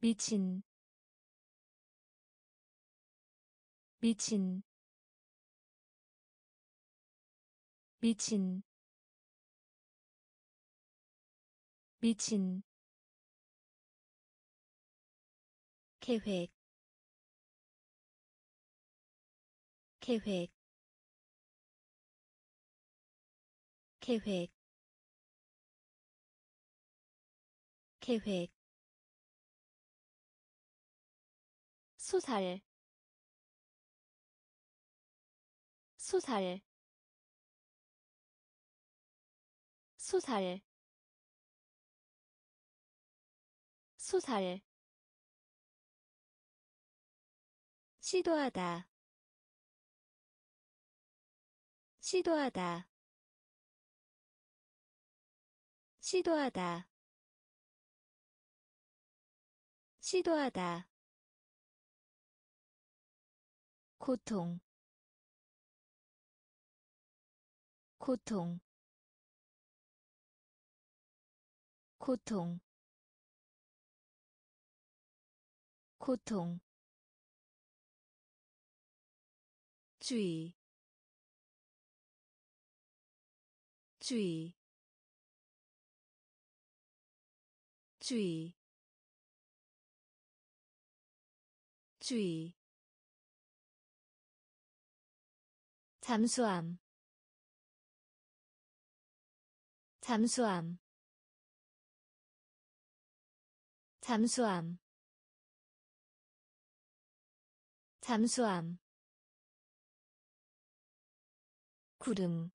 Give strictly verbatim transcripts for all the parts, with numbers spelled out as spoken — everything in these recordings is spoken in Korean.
미친 미친 미친 미친 계획 계획 계획 계획 소살 소살 소살 소살 시도하다 시도하다 시도하다 시도하다 고통 고통 고통 고통 주의 주의 주의 주의 잠수함 잠수함 잠수함 잠수함 구름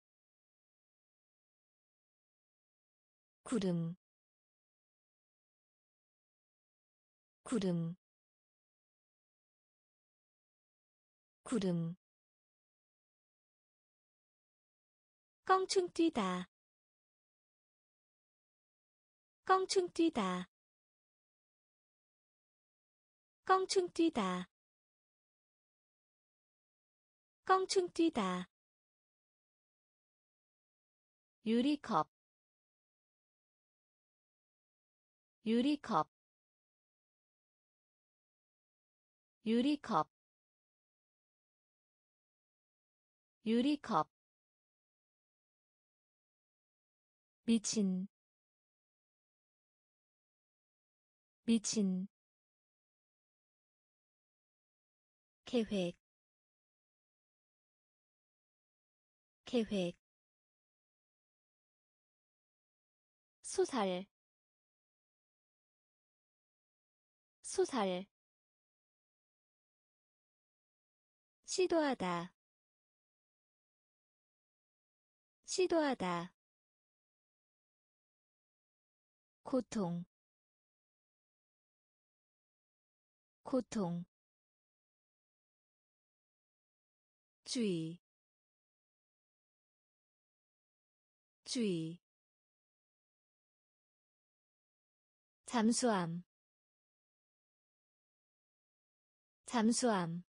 구름 구름 구름 껑충 뛰다 껑충 뛰다 껑충 뛰다 껑충 뛰다 유리컵 유리컵 유리컵 유리컵 미친 미친 계획 계획 소살 소살 시도하다 시도하다 고통 고통 주의 주의 잠수함 잠수함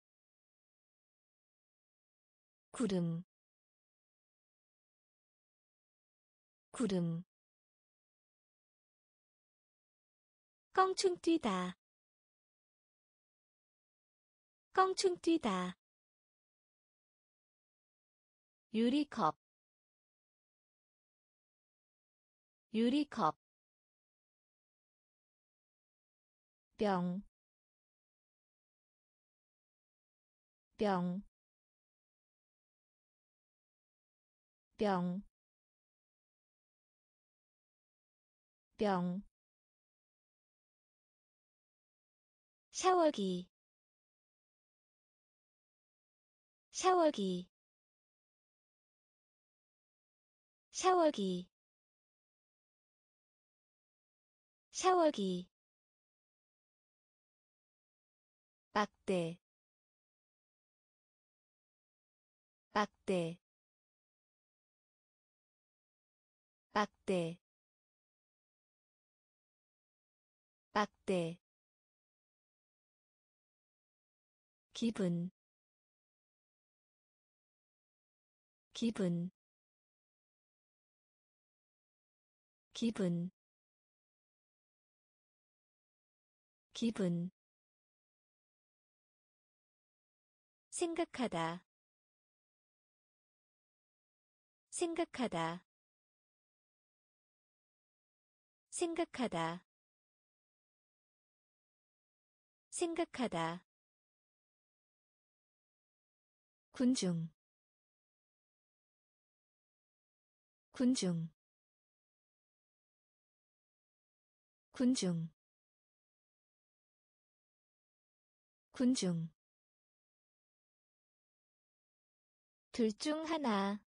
구름 구름 껑충 뛰다 껑충 뛰다 유리컵 유리컵 병, 병, 병, 병 샤워기 샤워기 샤워기 샤워기 막대 막대 막대 막대 기분 기분 기분 기분 생각하다 생각하다 생각하다 생각하다 군중 군중 군중 군중 둘 중 하나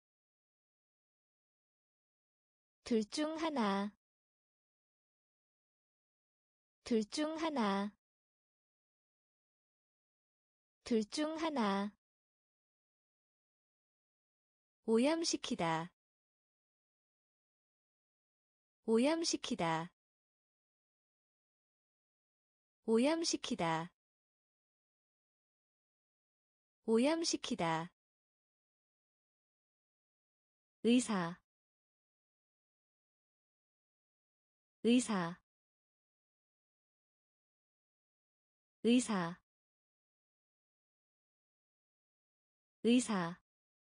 둘 중 하나 둘 중 하나 둘 중 하나 오염시키다 오염시키다 오염시키다 오염시키다 의사 의사 의사 의사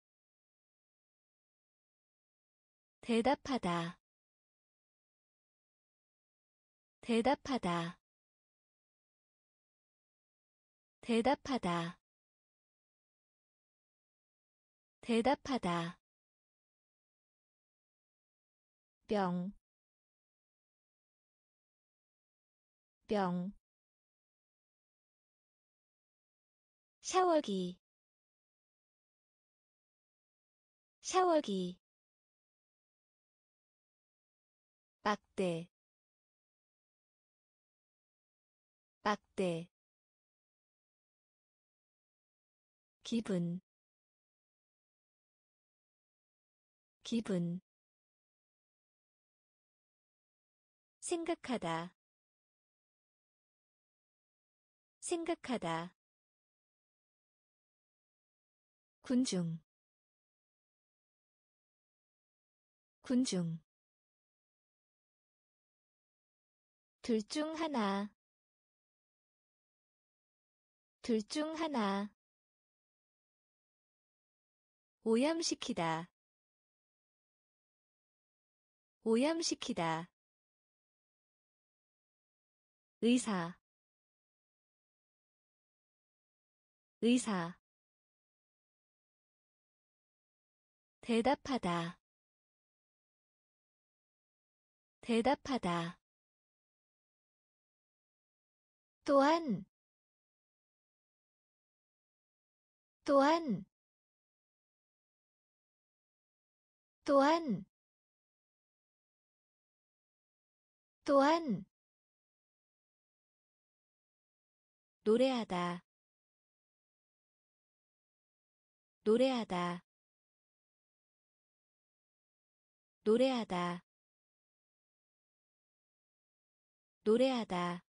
대답하다 대답하다 대답하다 대답하다 병, 병, 샤워기, 샤워기, 막대, 막대, 기분, 기분, 생각하다, 생각하다, 군중, 군중, 둘 중 하나, 둘 중 하나, 오염시키다, 오염시키다, 의사, 의사, 대답하다, 대답하다, 또한, 또한, 또한, 또한, 노래하다, 노래하다, 노래하다, 노래하다,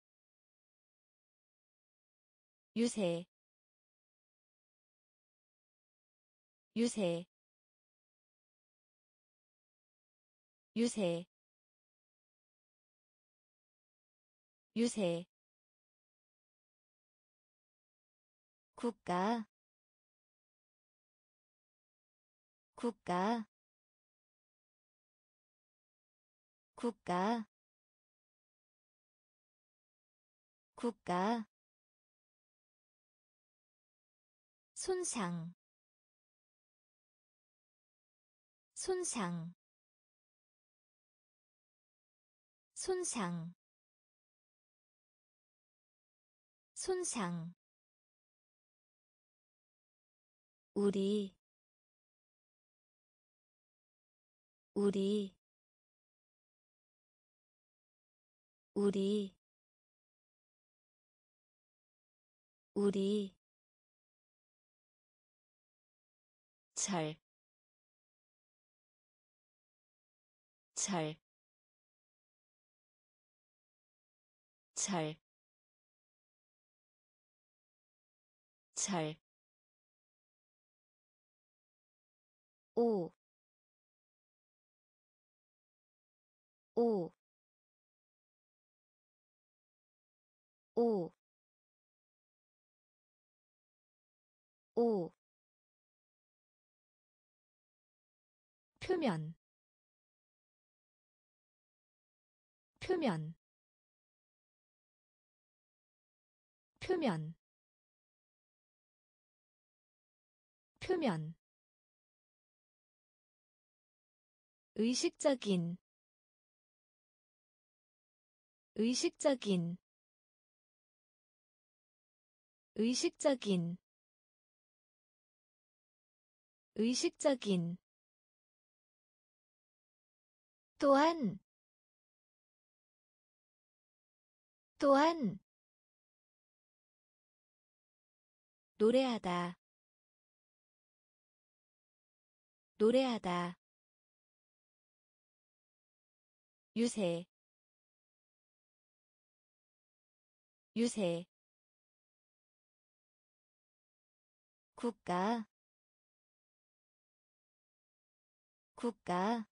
유세, 유세, 유세, 유세, 국가, 국가, 국가, 국가, 손상, 손상, 손상, 손상, 우리, 우리, 우리, 우리, 잘, 잘, 잘, 잘, 오, 오, 오, 오, 표면 표면 표면 표면 의식적인 의식적인 의식적인 의식적인 또한 또한 노래하다 노래하다 유세 유세 국가 국가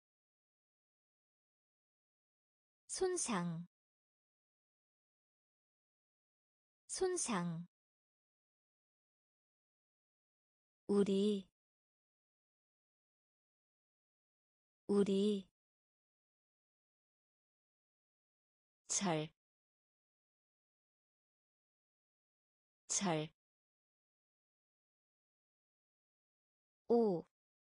손상 손상 우리 우리 잘 잘 오,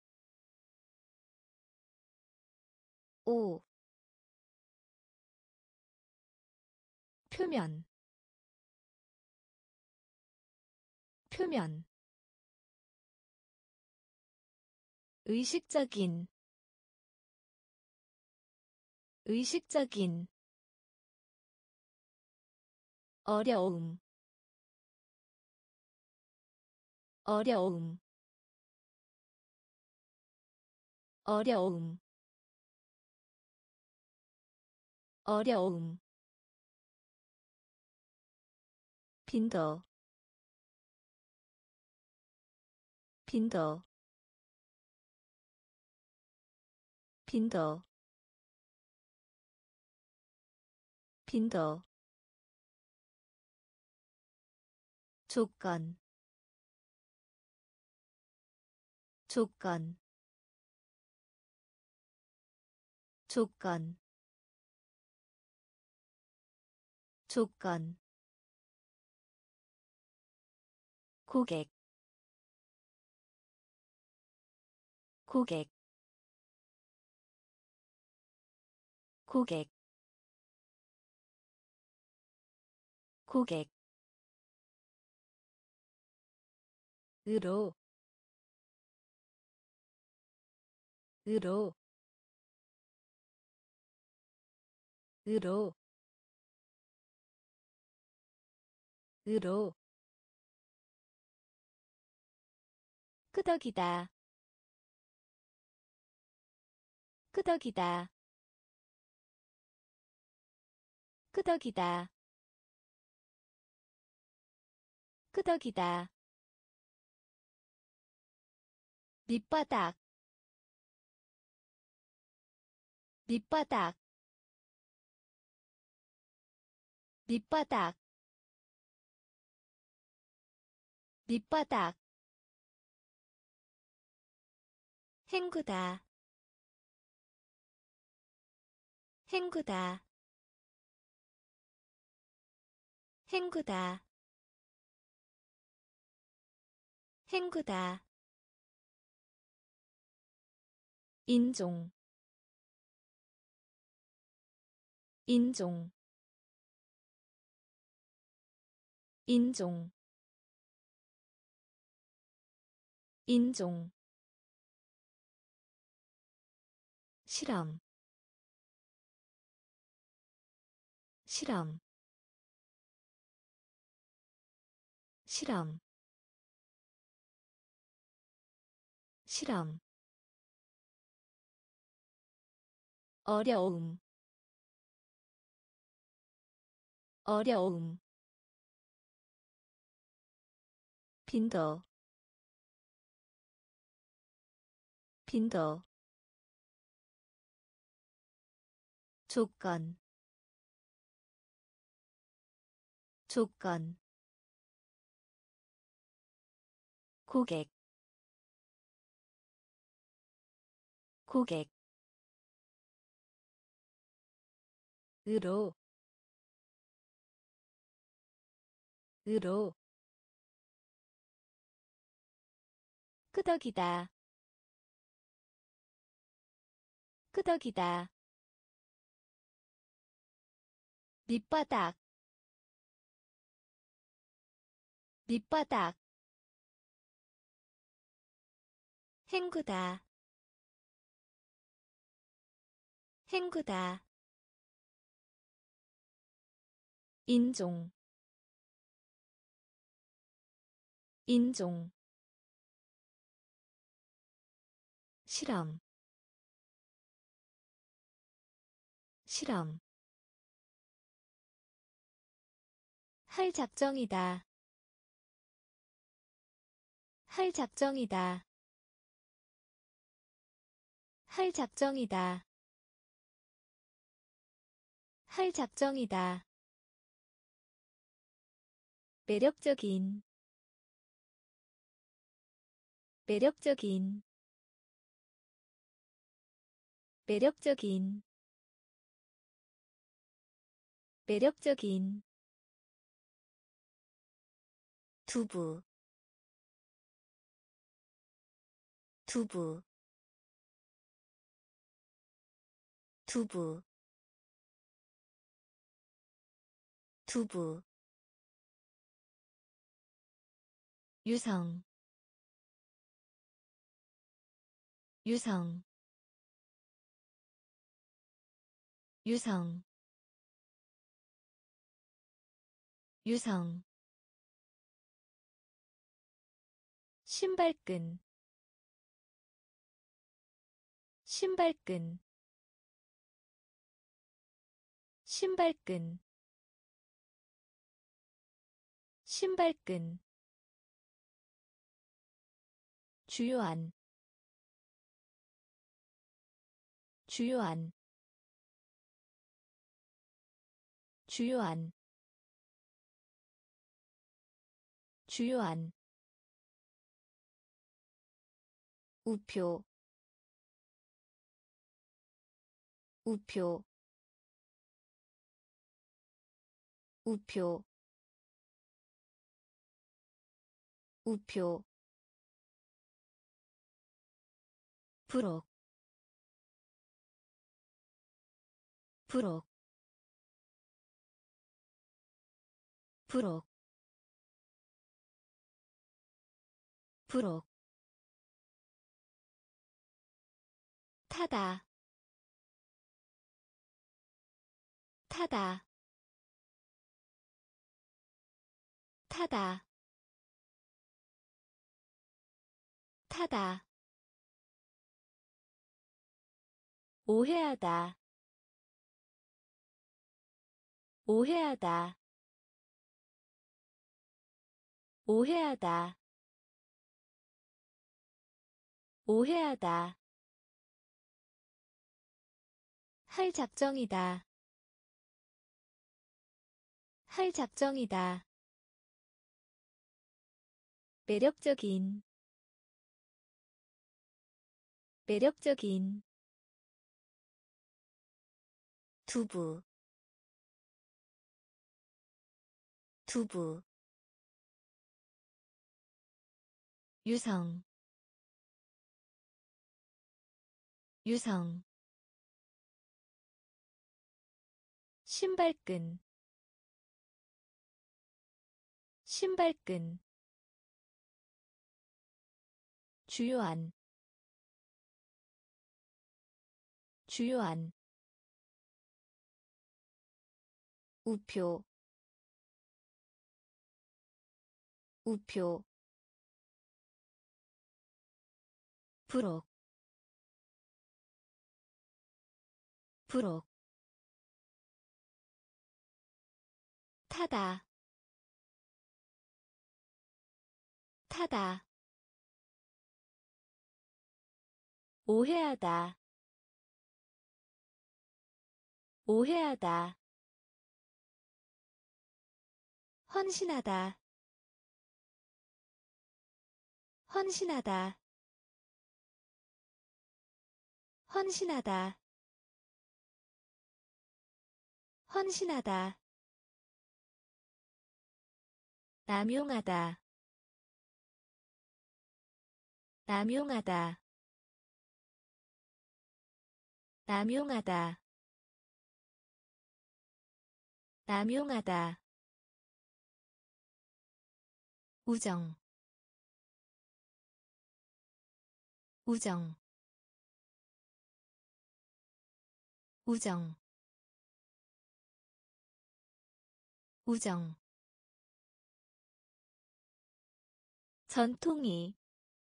오, 표면 표면 의식적인 의식적인 어려움 어려움 어려움 어려움 빈도 빈도 빈도 빈도 조건 조건 조건 조건 고객 고객 고객 고객 으로 으로 으로 으로 끄덕이다 끄덕이다 끄덕이다 끄덕이다 밑바닥 밑바닥 밑바닥 밑바닥 헹구다 헹구다 헹구다 헹구다 인종 인종 인종 인종 실험 실험 실험 실험 어려움 어려움 빈도 빈도 조건 조건 고객 고객 으로 으로 끄덕이다 끄덕이다 밑바닥 밑바닥 헹구다 헹구다 인종 인종 실험 실험 할 작정이다 할 작정이다 할 작정이다 할 작정이다 매력적인 매력적인 매력적인 매력적인 두부 두부 두부 두부 유성 유성 유성 유성 신발끈 신발끈 신발끈 신발끈 주요한 주요한 주요한 주요한 우표 우표 우표 우표 부록 부록 부록 부록 타다 타다 타다 타다 오해하다 오해하다 오해하다 오해하다 할 작정이다 할 작정이다 매력적인 매력적인 두부 두부 유성 유성 신발끈 신발끈 주요한 주요한 우표 우표 부록 부록 타다 타다 오해하다 오해하다 헌신하다 헌신하다 헌신하다 헌신하다 남용하다 남용하다 남용하다 남용하다 우정 우정 우정 우정 전통이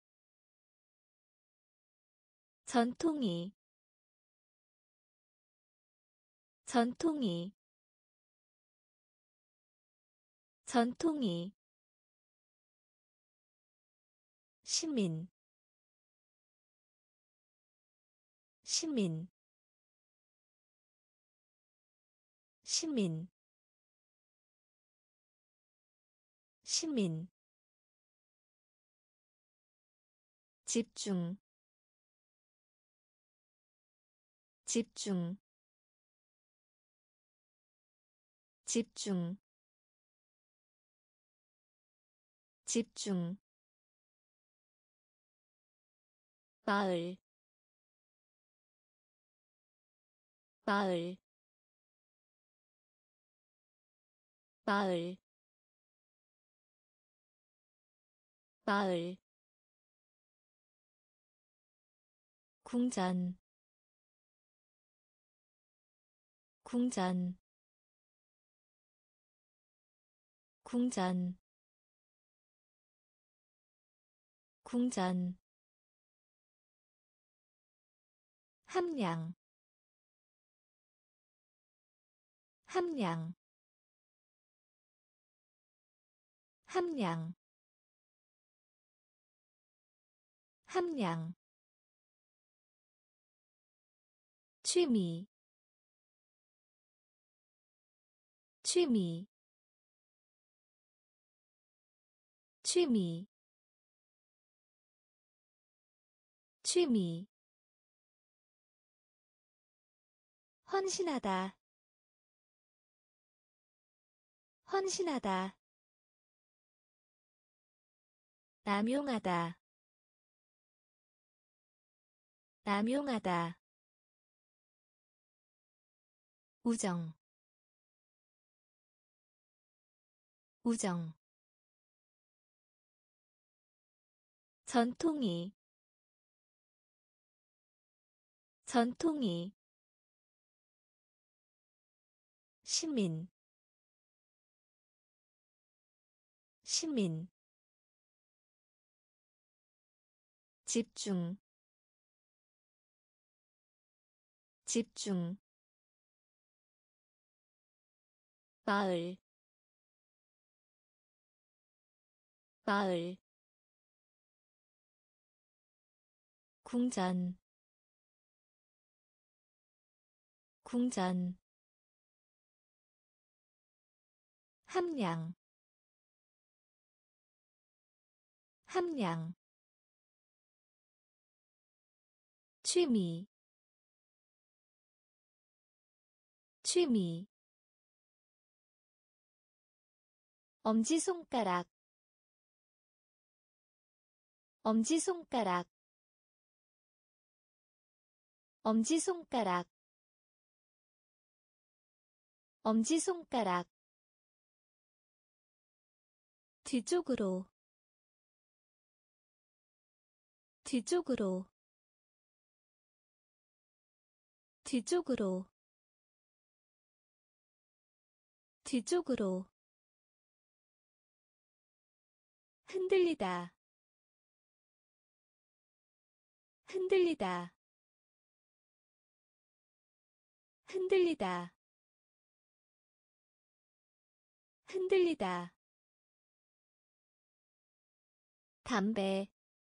전통이 전통이 전통이 시민 시민 시민 시민 집중 집중 집중 집중 마을 마을 마을 마을 궁전 궁전 궁전 궁전 함량 함량 함량 함량 취미 취미 취미 취미 헌신하다 헌신하다 남용하다 남용하다 우정 우정 전통이 전통이 시민 시민 집중 집중 마을 마을 궁전 궁전 함량 함량 취미 취미 엄지손가락 엄지손가락 엄지손가락 엄지손가락 뒤쪽으로 뒤쪽으로 뒤쪽으로 뒤쪽으로 흔들리다 흔들리다 흔들리다 흔들리다 담배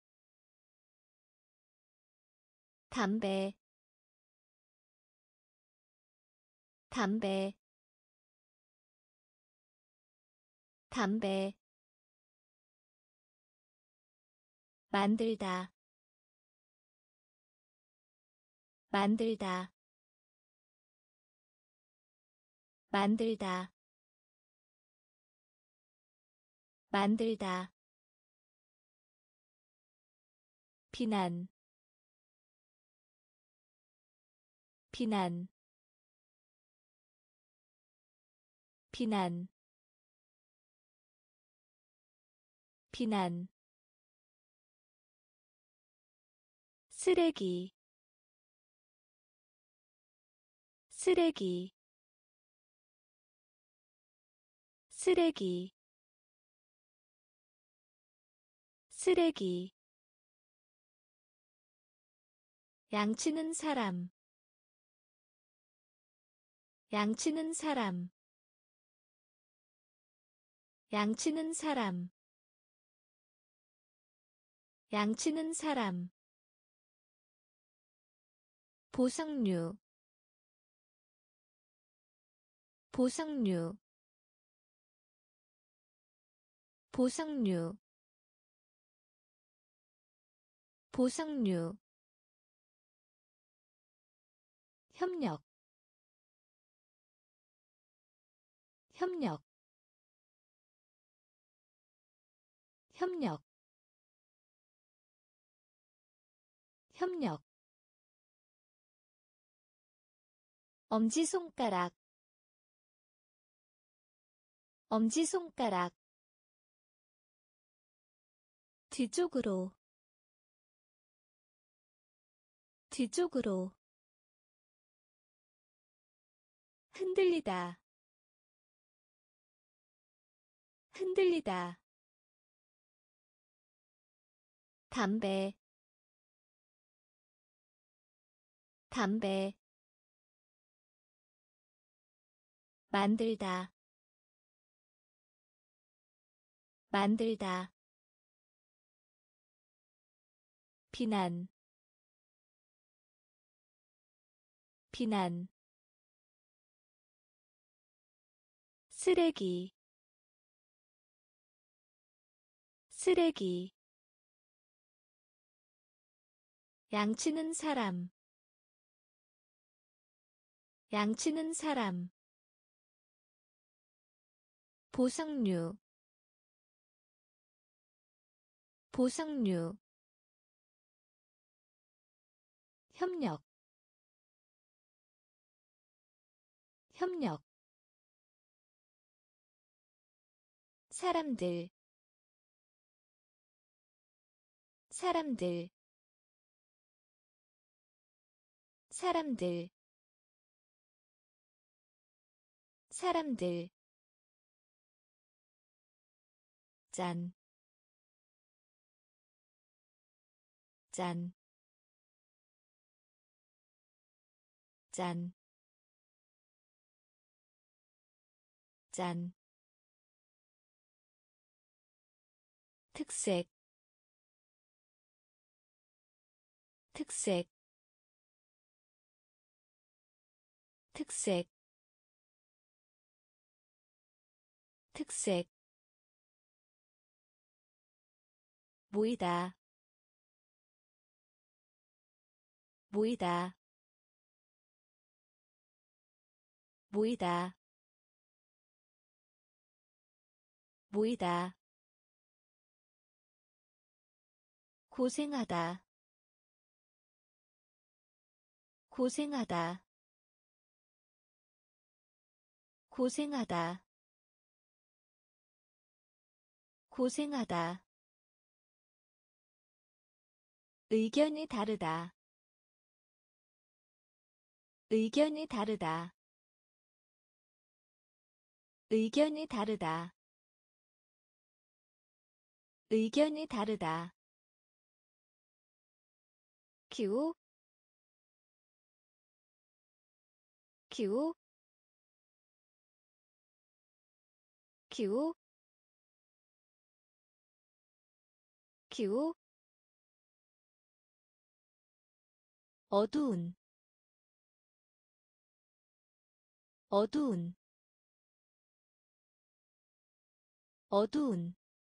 담배 담배 담배 만들다 만들다 만들다 만들다 비난 비난 비난 비난 쓰레기 쓰레기 쓰레기 쓰레기 양치는 사람 양치는 사람 양치는 사람 양치는 사람 보석류 보석류 보석류 보석류 협력 협력 협력 협력 엄지손가락 엄지손가락 뒤쪽으로 뒤쪽으로 흔들리다 흔들리다 담배 담배 만들다 만들다 비난 비난 쓰레기 쓰레기 양치는 사람 양치는 사람 보석류 보석류 협력 협력 사람들 사람들 사람들 사람들 짠, 짠, 짠, 짠. 특색, 특색, 특색, 특색. 모이다, 모이다, 모이다, 모이다. 고생하다, 고생하다, 고생하다, 고생하다. 의견이 다르다, 의견이 다르다, 의견이 다르다, 의견이 다르다. 기호, 기호, 기호, 기호. 어두운, 어두운, 어두운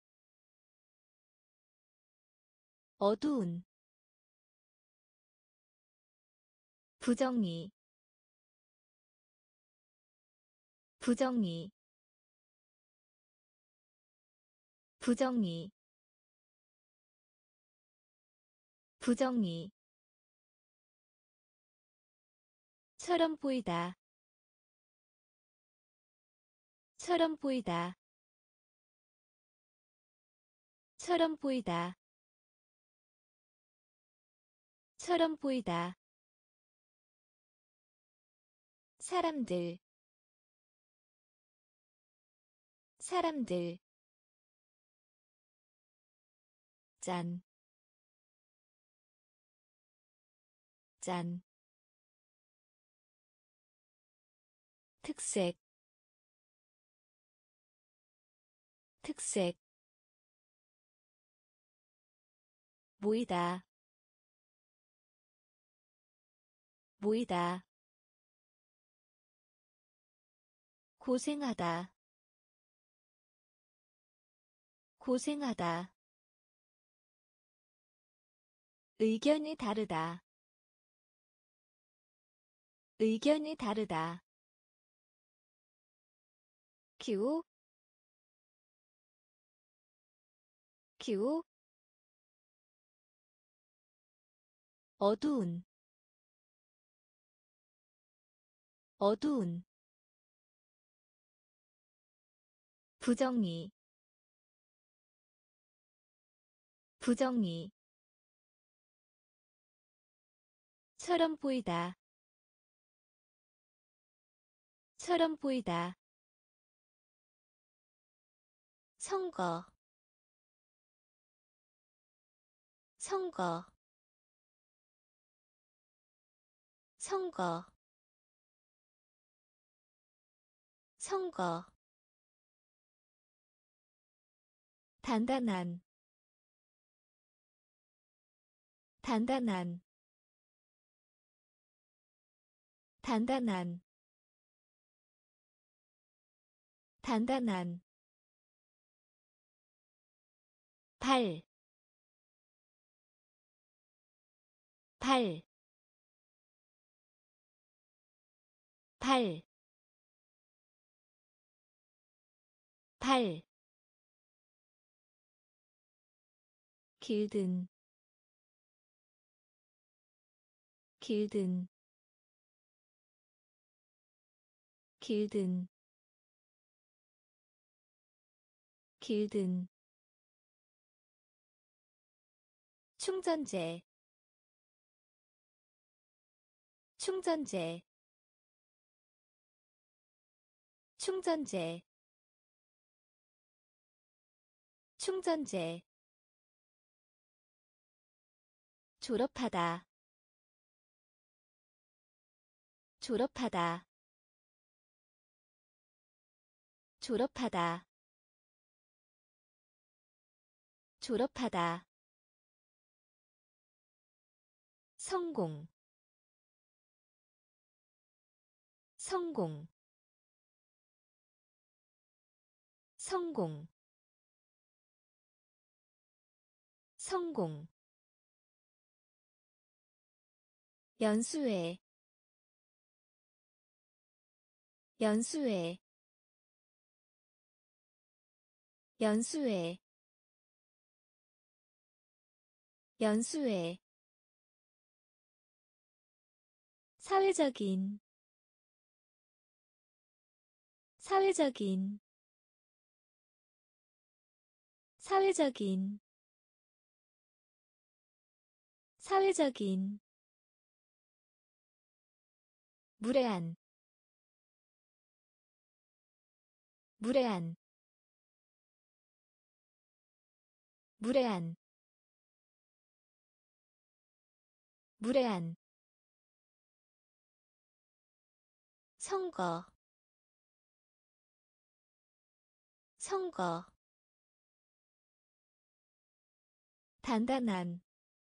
어두운 부정리 부정리 부정리 부정리 처럼 보이다 처럼 보이다 처럼 보이다 처럼 보이다 사람들 사람들 짠, 짠 특색 특색 모이다 모이다 고생하다 고생하다 의견이 다르다 의견이 다르다 기호 기호 어두운 어두운 부정리 부정리 처럼 보이다 처럼 보이다 선거 선거 선거 선거 단단한 단단한 단단한 단단한 발, 발, 발, 발 길든 길든 길든 길든 충전재 충전재 충전재 충전재 졸업하다 졸업하다 졸업하다 졸업하다 성공 성공 성공 성공 연수회 연수회 연수회 연수회 사회적인 사회적인 사회적인 사회적인 무례한 무례한 무례한 무례한 선거 선거 단단한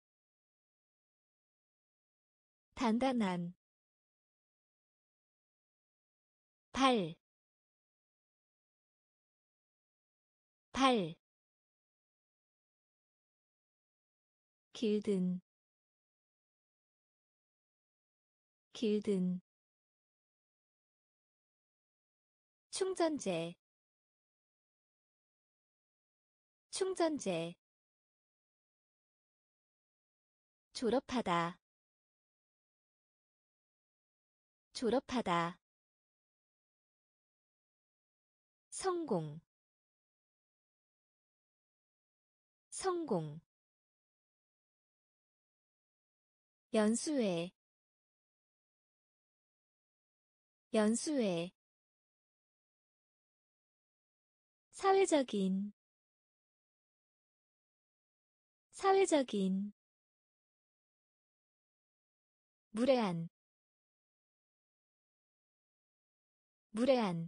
단단한 발, 발, 길든, 길든, 충전재, 충전재, 졸업하다, 졸업하다, 성공, 성공, 연수회, 연수회, 사회적인, 사회적인, 무례한, 무례한,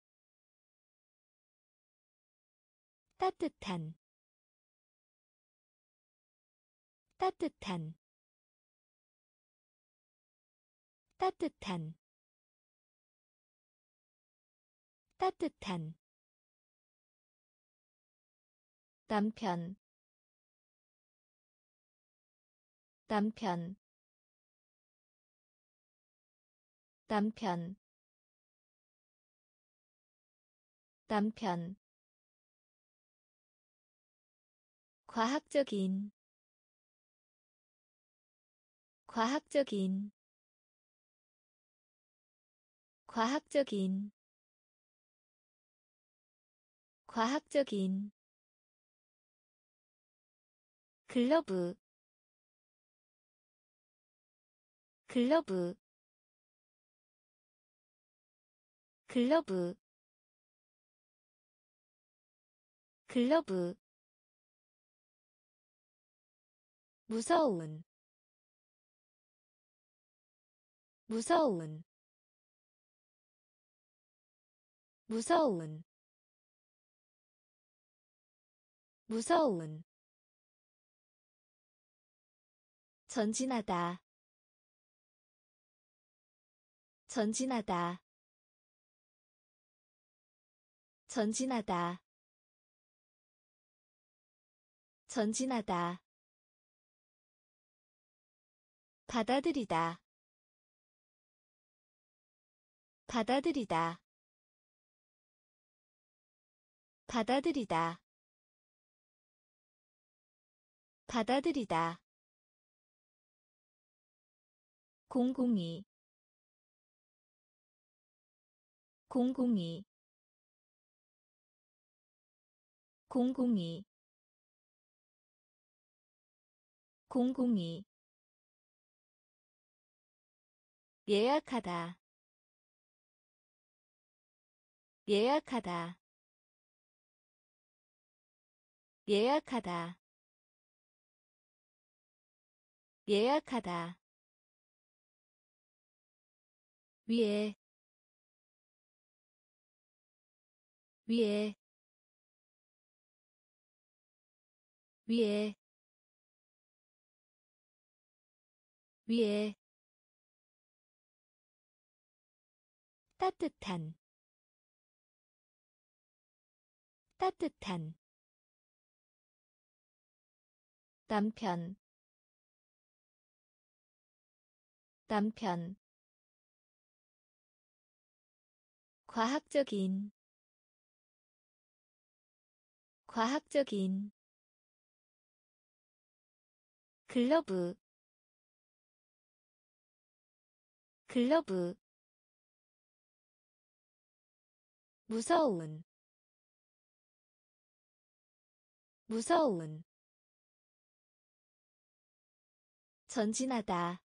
따뜻한, 따뜻한, 따뜻한, 따뜻한, 남편, 남편, 남편, 남편, 과학적인, 과학적인, 과학적인, 과학적인, 글러브, 글러브, 글러브, 글러브, 무서운, 무서운, 무서운, 무서운, 전진하다, 전진하다, 전진하다, 전진하다, 받아들이다, 받아들이다, 받아들이다, 받아들이다, 공공이, 공공이, 공공이, 공공이, 예약하다, 예약하다, 예약하다, 예약하다, 위에, 위에, 위에, 위에, 따뜻한, 따뜻한, 남편, 남편, 과학적인, 과학적인, 글러브, 글러브, 무서운, 무서운, 전진하다,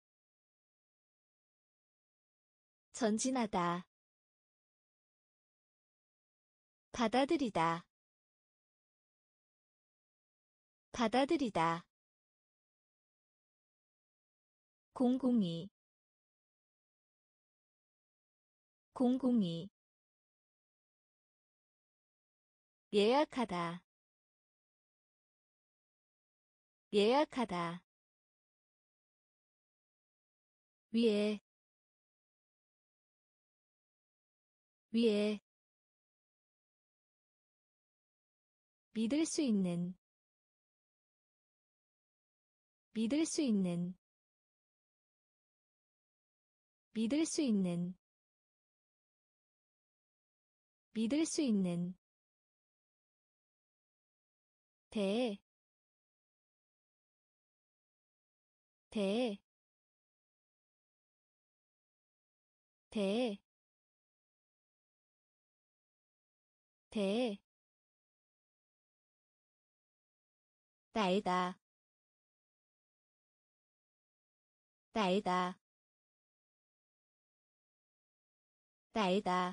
전진하다, 받아들이다, 받아들이다, 공공이, 공공이, 예약하다, 예약하다, 위에, 위에, 믿을 수 있는 믿을 수 있는 믿을 수 있는 믿을 수 있는 대, 대, 대, 대, 날다, 날다, 날다,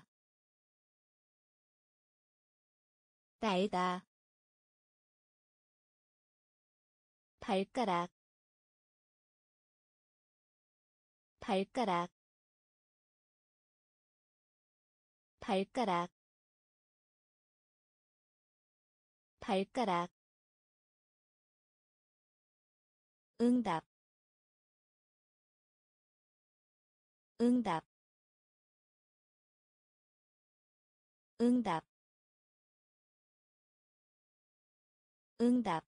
날다, 발가락, 발가락, 발가락, 발가락, 응답, 응답, 응답, 응답,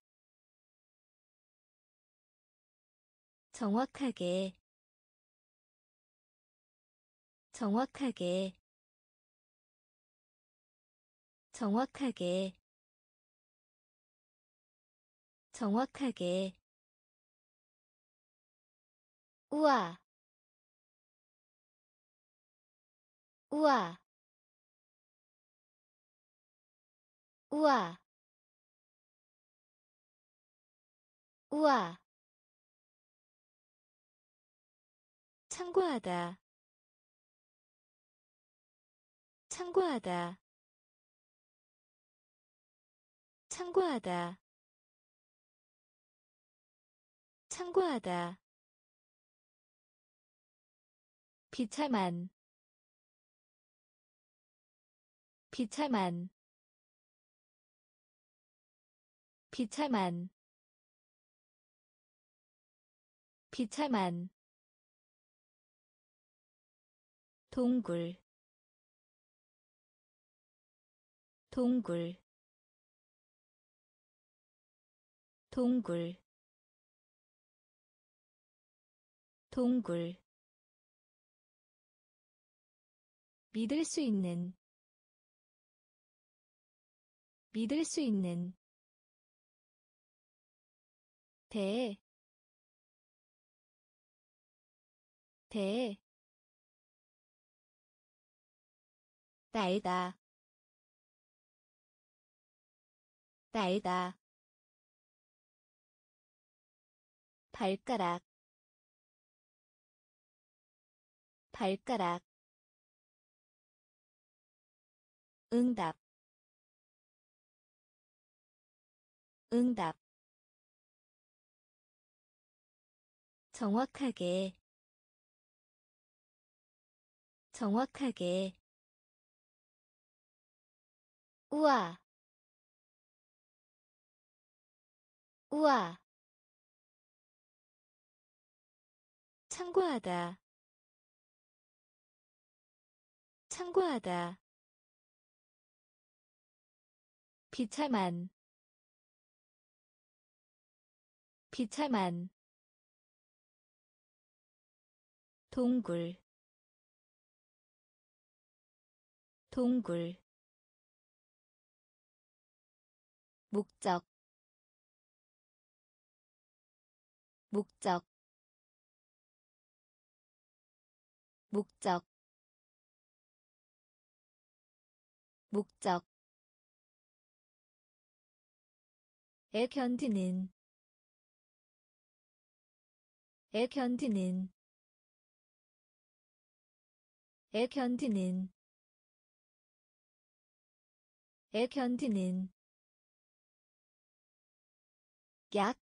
정확하게, 정확하게, 정확하게, 정확하게, 우와, 우와, 우와, 우와, 참고하다, 참고하다, 참고하다, 참고하다, 비참한, 비참한, 비참한, 비참한, 동굴, 동굴, 동굴, 동굴, 믿을 수 있는, 믿을 수 있는, 대, 대, 날다, 날다, 발가락, 발가락, 응답, 응답, 정확하게, 정확하게, 우와, 우와, 참고하다, 참고하다, 비참한, 비참한, 동굴, 동굴, 목적, 목적, 목적, 목적, 에 견디는, 에 견디는, 에 견디는, 에 견디는, 약,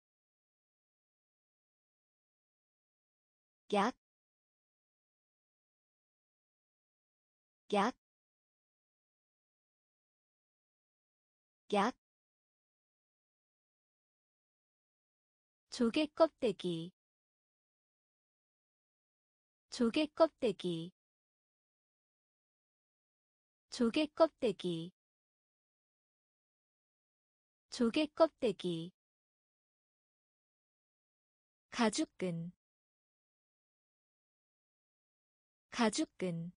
약, 약, 약, 조개 껍데기, 조개 껍데기, 조개 껍데기, 조개 껍데기 가죽끈 가죽끈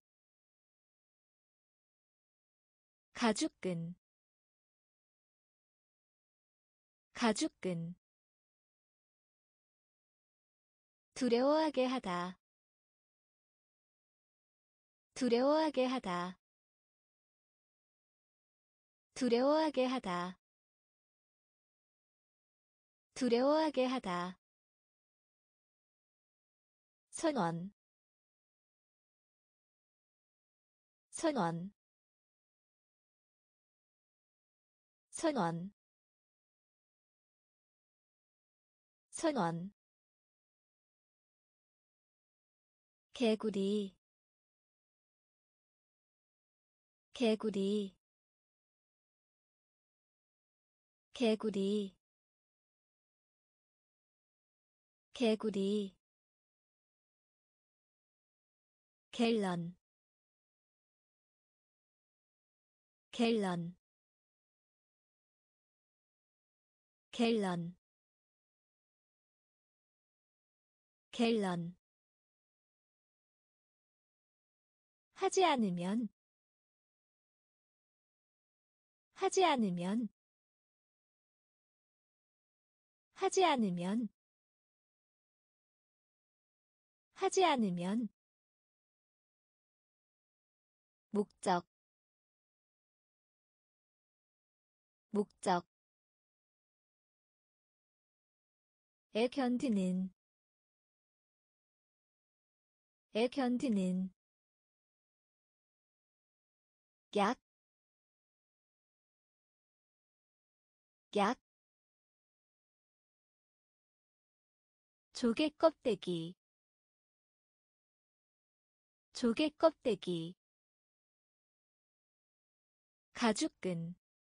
가죽끈 가죽끈 두려워하게 하다 두려워하게 하다 두려워하게 하다 두려워하게 하다 선원 선원 선원 선원 개구리 개구리 개구리 개구리 갤런 갤런 갤런 갤런 하지 않으면 하지 않으면 하지 않으면 하지 않으면 목적 목적 에 견디는 에 견디는 약 약 조개 껍데기 조개 껍데기 가죽끈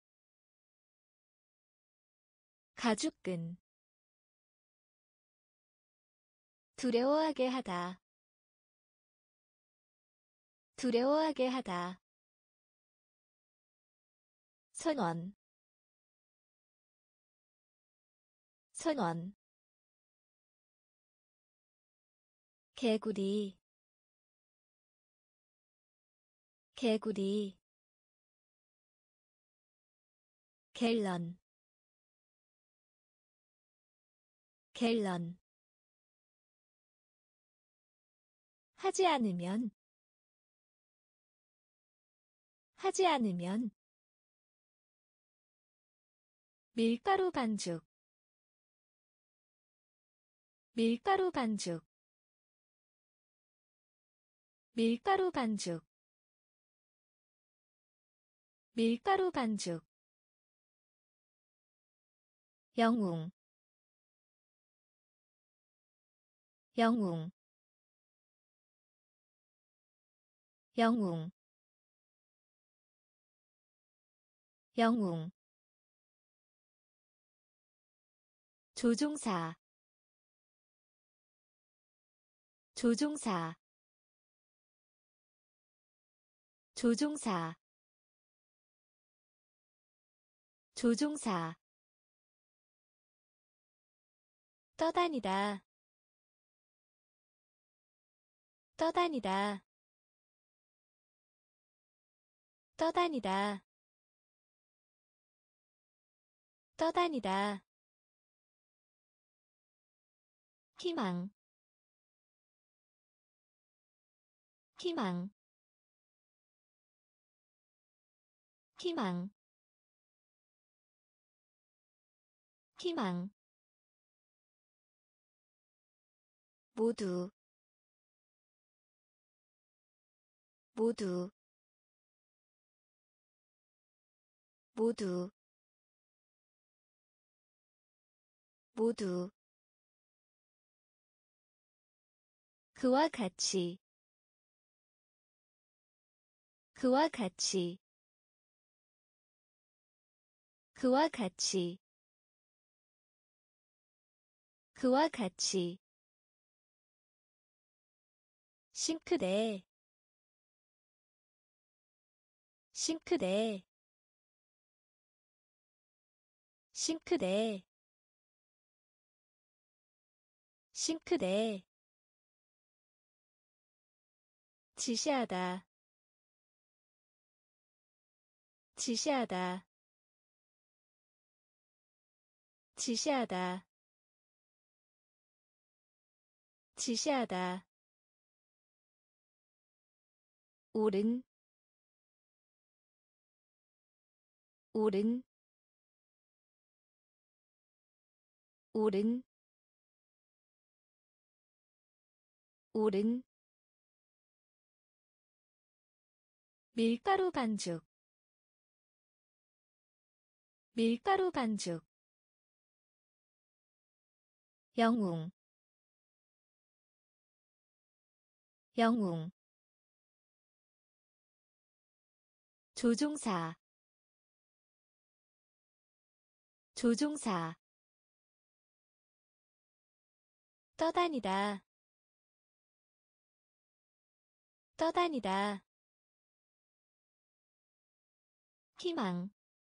가죽끈 두려워하게 하다 두려워하게 하다 선원 선원 개구리 개구리 갤런 갤런 하지 않으면 하지 않으면 밀가루 반죽 밀가루 반죽 밀가루 반죽 밀가루 반죽 영웅 영웅 영웅 영웅 조종사 조종사 조종사 조종사 떠다니다 떠다니다 떠다니다 떠다니다 희망 희망 희망 희망 모두 모두 모두 모두 그와 같이 그와 같이 그와 같이 그와 같이 싱크대 싱크대 싱크대 싱크대 지시하다 지시하다 지시하다 지시하다 오른 오른 오른 오른 밀가루 반죽 밀가루 반죽 영웅 영웅 조종사 조종사 떠다니다 떠다니다 희망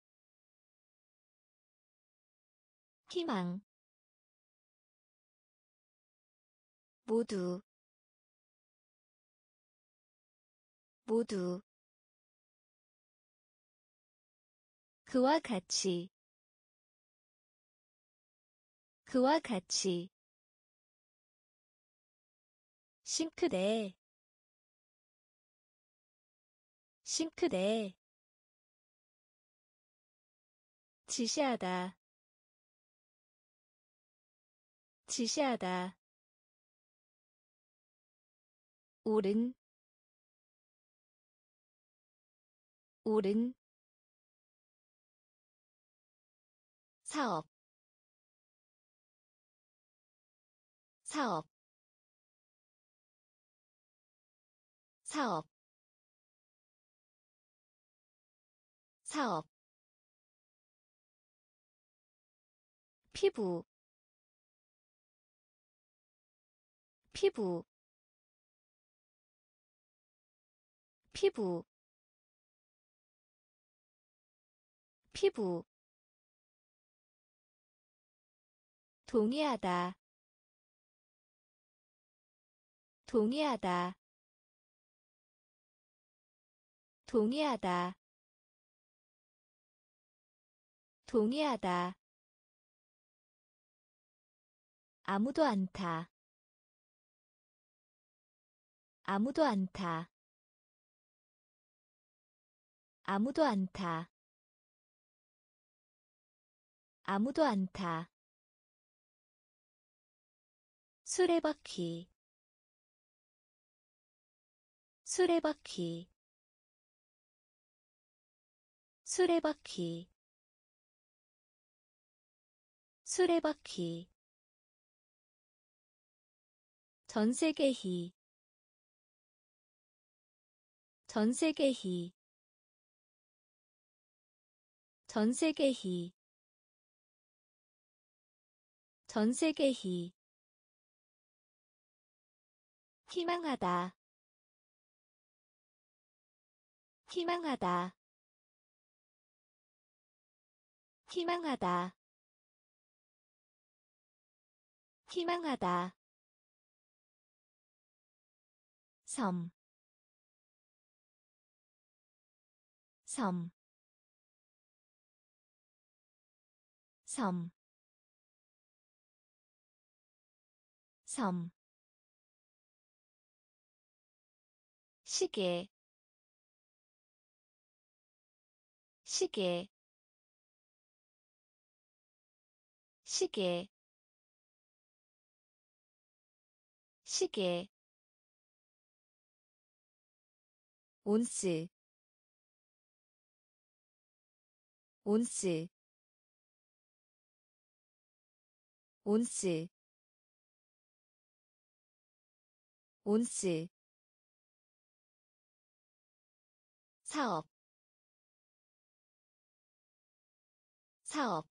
희망 모두 모두 그와 같이 그와 같이 싱크대 싱크대 지시하다 지시하다 오른 오른 사업 사업 사업 사업 피부 피부 피부 피부 동의하다 동의하다 동의하다 동의하다 아무도 않다 아무도 않다 아무도 않다 아무도 않다 수레바퀴 수레바퀴 수레바퀴 수레바퀴 전세계희 전세계희 전세계희 전세계희 희망하다 희망하다 희망하다 희망하다 섬, 섬, 섬, 섬, 시계, 시계, 시계, 시계, 온스, 온스, 온스, 온스, 사업, 사업,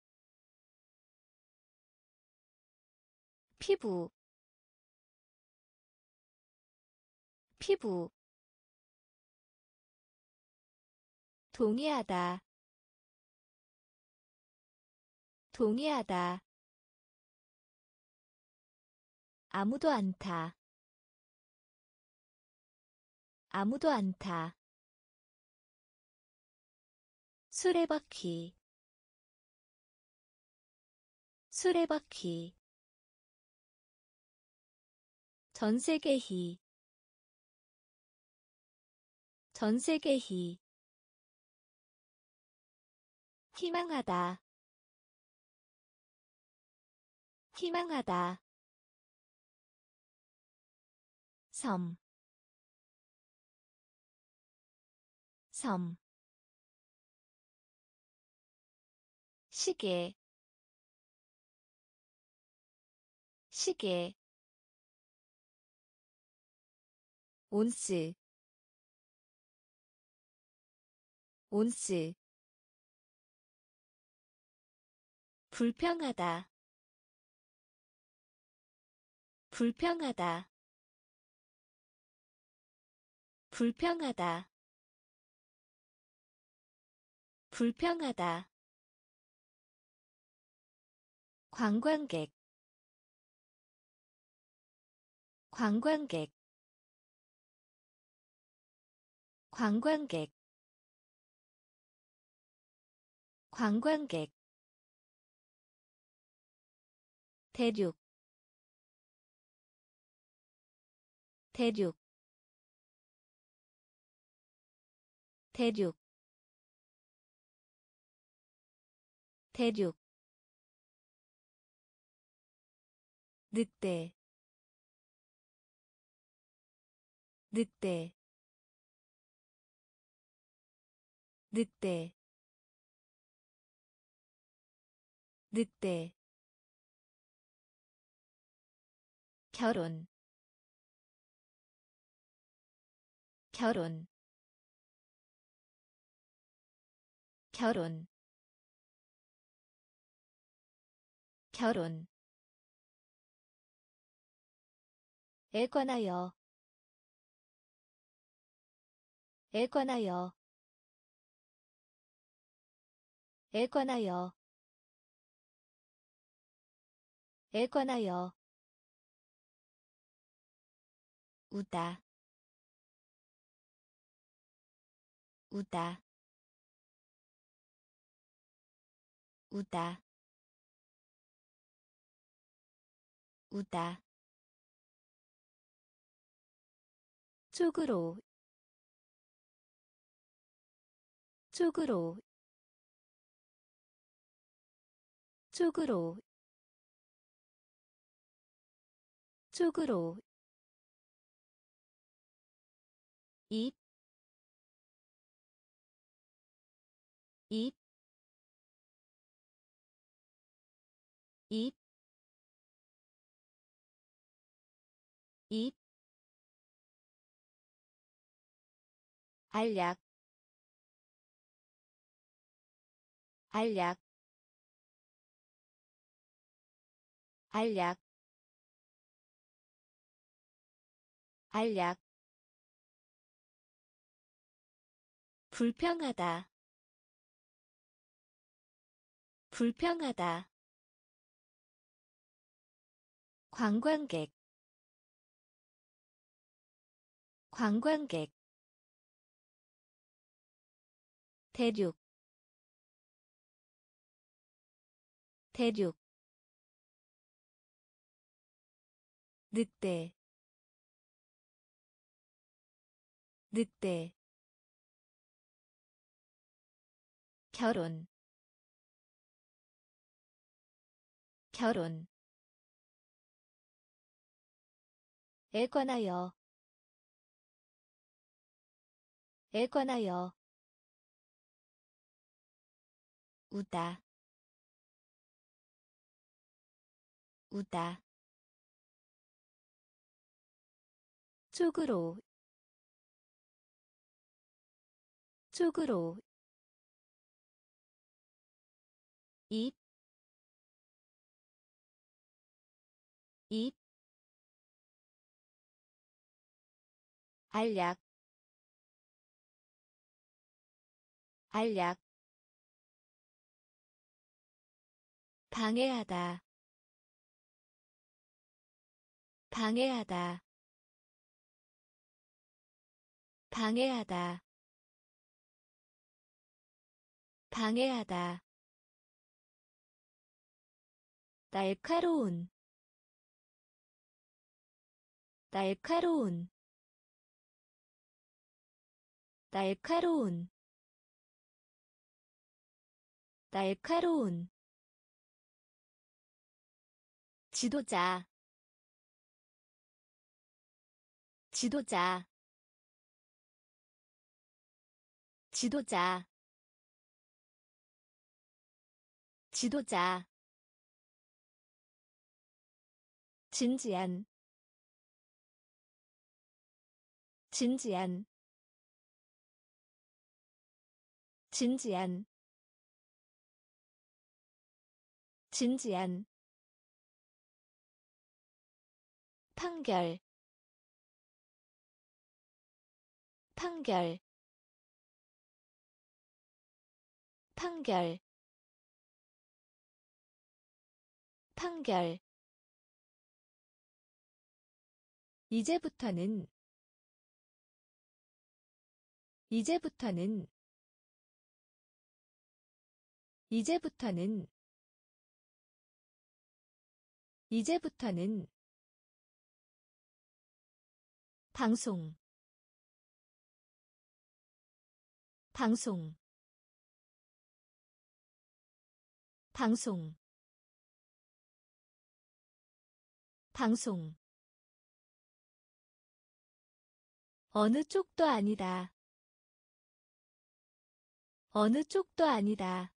피부, 피부, 동의하다, 동의하다. 아무도 않다. 아무도 않다. 수레바퀴. 수레바퀴. 전세계희. 전세계희. 희망하다. 희망하다. 섬. 섬. 시계. 시계. 온스. 온스. 불평하다. 불평하다. 불평하다. 불평하다. 관광객. 관광객. 관광객. 관광객. 대륙. 대륙. 대륙. 대륙. 늑대. 늑대. 늑대. 늑대. 결혼. 결혼. 결혼. 결혼. 에 관하여. 에 관하여. 에 관하여. 에 관하여. 우다. 우다. 우다. 우다. 쪽으로. 쪽으로. 쪽으로. 쪽으로. 입. 입. 입. 입. 알약. 알약. 알약. 알약. 불평하다. 불평하다. 관광객. 관광객. 대륙. 대륙. 늑대. 늑대. 결혼. 결혼. 에 관하여. 에 관하여. 우다. 우다. 쪽으로. 쪽으로. 입. 입. 알약. 알약. 방해하다 방해하다 방해하다 방해하다 날카로운 날카로운 날카로운 날카로운 지도자 지도자 지도자 지도자 진지한 진지한 진지한 진지한 판결 판결 판결 판결 이제부터는 이제부터는 이제부터는 이제부터는 방송 방송 방송 방송 어느 쪽도 아니다 어느 쪽도 아니다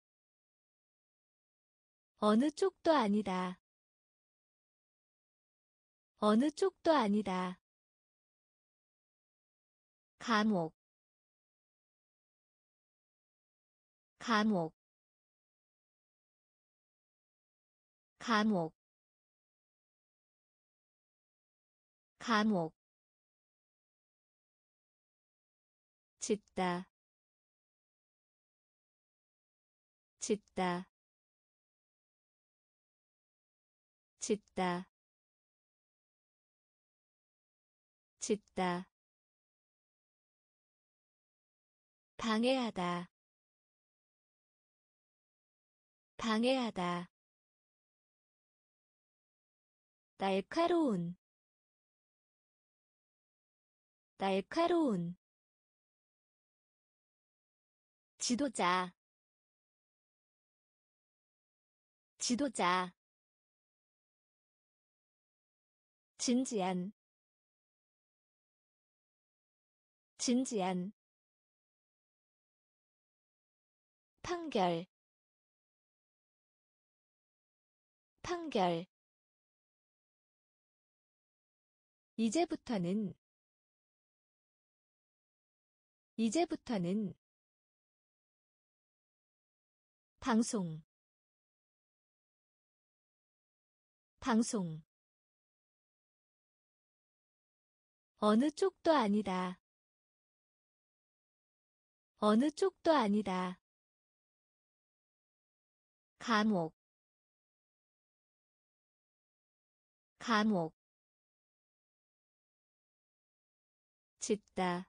어느 쪽도 아니다 어느 쪽도 아니다 감옥 감옥 감옥 감옥 짓다 짓다 짓다 짓다 방해하다 방해하다 날카로운 날카로운 지도자 지도자 진지한 진지한 판결 판결 이제부터는 이제부터는 방송 방송 어느 쪽도 아니다 어느 쪽도 아니다 감옥 감옥 짓다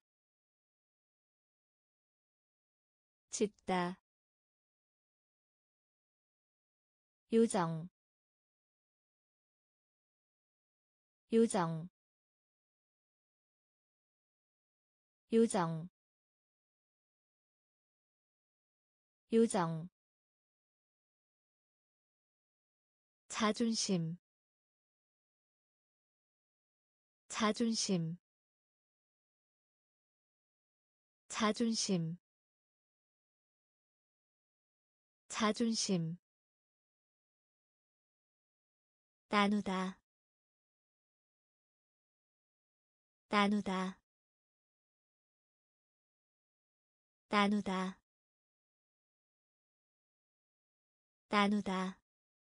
짓다 요정 요정 요정 요정 자존심 자존심 자존심 자존심 나누다 나누다 나누다 나누다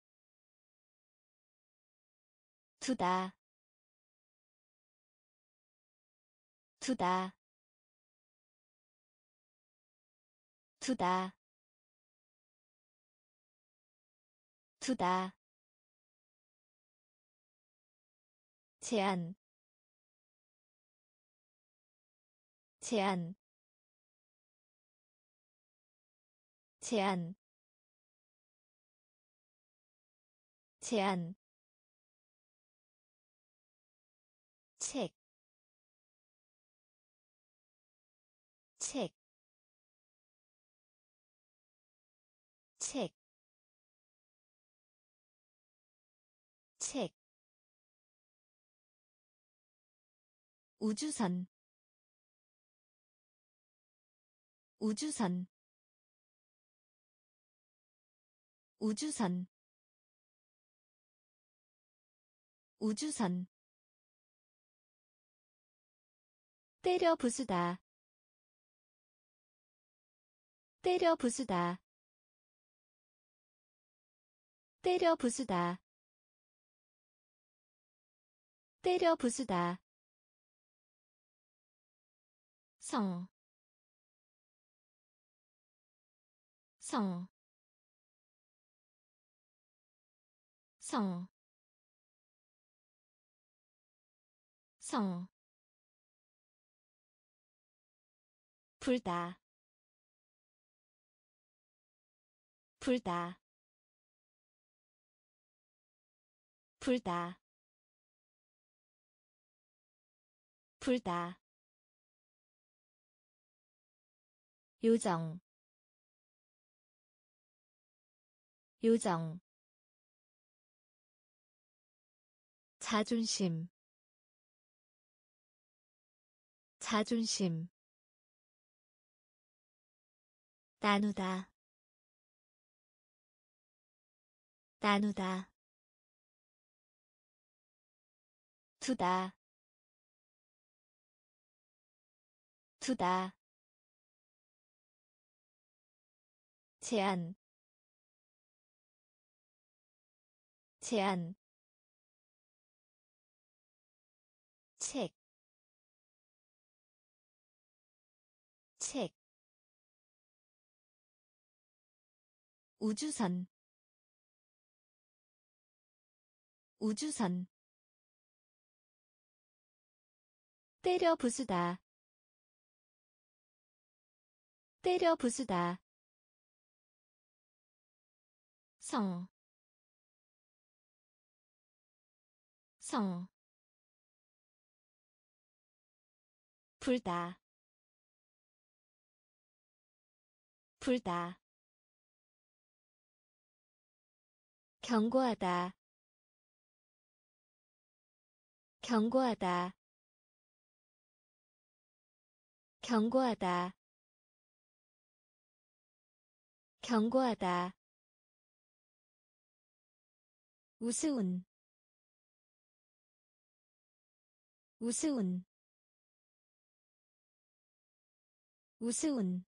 두다 두다 두다 두다 제한 제한 제한 제한 책, 책, 책, 책, 우주선, 우주선, 우주선, 우주선, 때려 부수다, 때려 부수다, 때려 부수다, 때려 부수다, 성, 성, 성, 성, 불다, 불다, 불다, 불다, 요정, 요정, 자존심, 자존심, 나누다, 나누다, 두다, 두다, 제한, 제한, 책, 책, 우주선, 우주선, 때려 부수다, 때려 부수다, 성, 성, 불다, 불다, 경고하다, 경고하다, 경고하다, 경고하다, 우스운, 우스운, 우스운,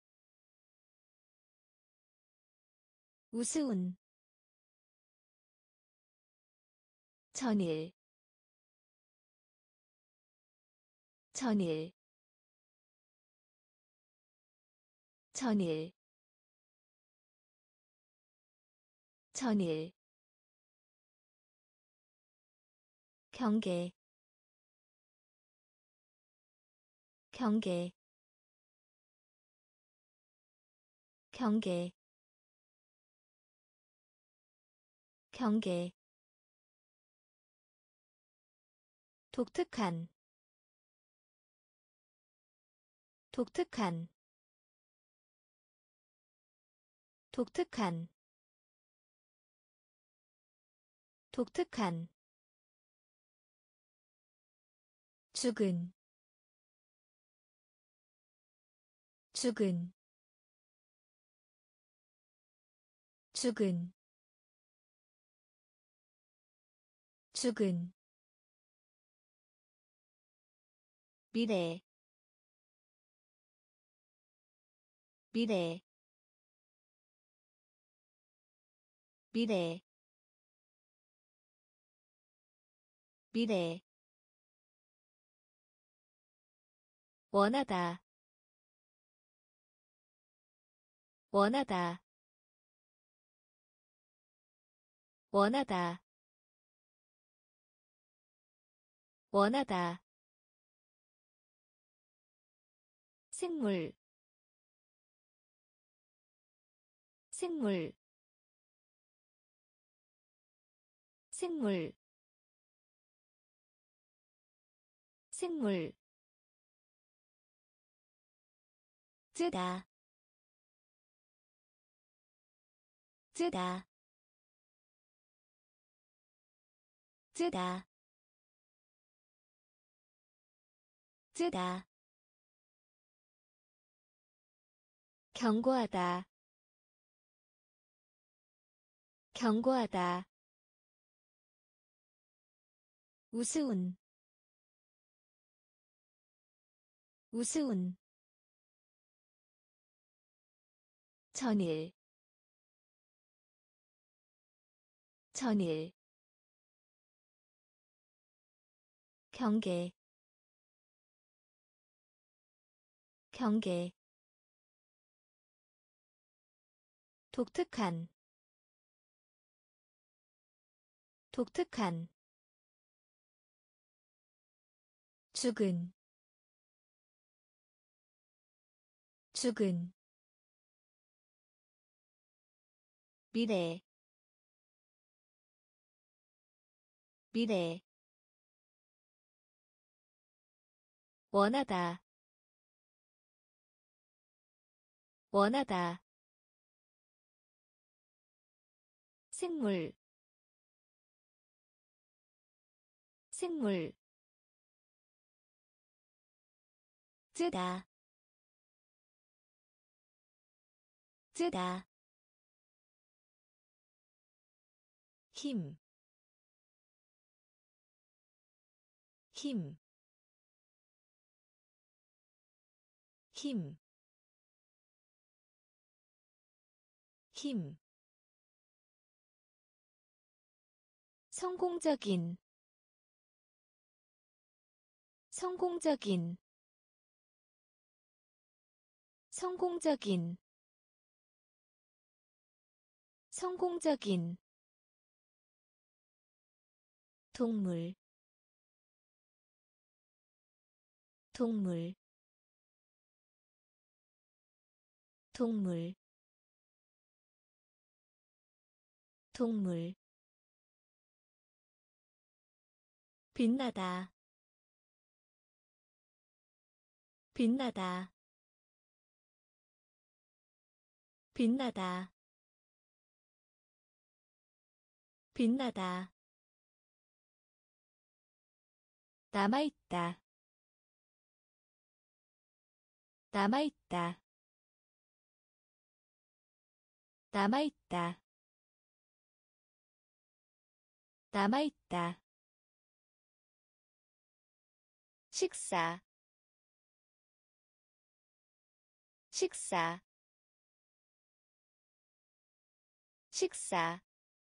우스운, 전일, 전일, 전일, 전일, 경계, 경계, 경계, 경계, 독특한, 독특한, 독특한, 독특한, 죽은, 죽은, 죽은, 죽은, 미래, 미래, 미래, 미래, 원하다, 원하다, 원하다 원하다 생물 생물 생물 생물 뜨다 뜨다 뜨다 뜨다 경고하다 경고하다 우스운 우스운 전일 전일 경계 경계 독특한 독특한 죽은 죽은 미래 미래 원하다 원하다 생물 생물 뜨다 뜨다 힘, 힘, 힘, 힘. 성공적인, 성공적인, 성공적인, 성공적인. 동물, 동물, 동물, 동물. 빛나다, 빛나다, 빛나다, 빛나다. 남아있다, 남아있다, 남아있다, 남아있다. 식사, 식사, 식사,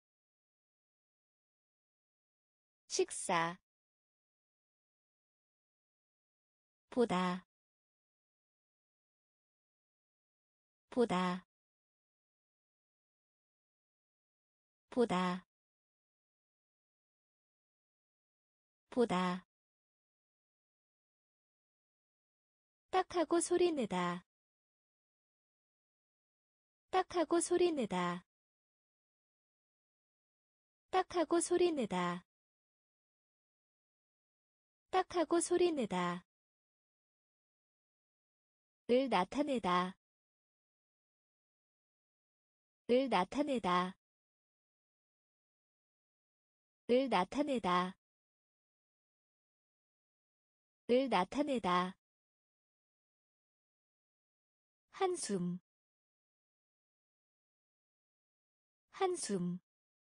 식사. 보다, 보다, 보다, 보다. 딱하고 소리내다, 딱하고 소리내다, 딱하고 소리내다, 딱하고 소리내다. 을 나타내다, 을 나타내다, 을 나타내다, 을 나타내다. 한숨, 한숨,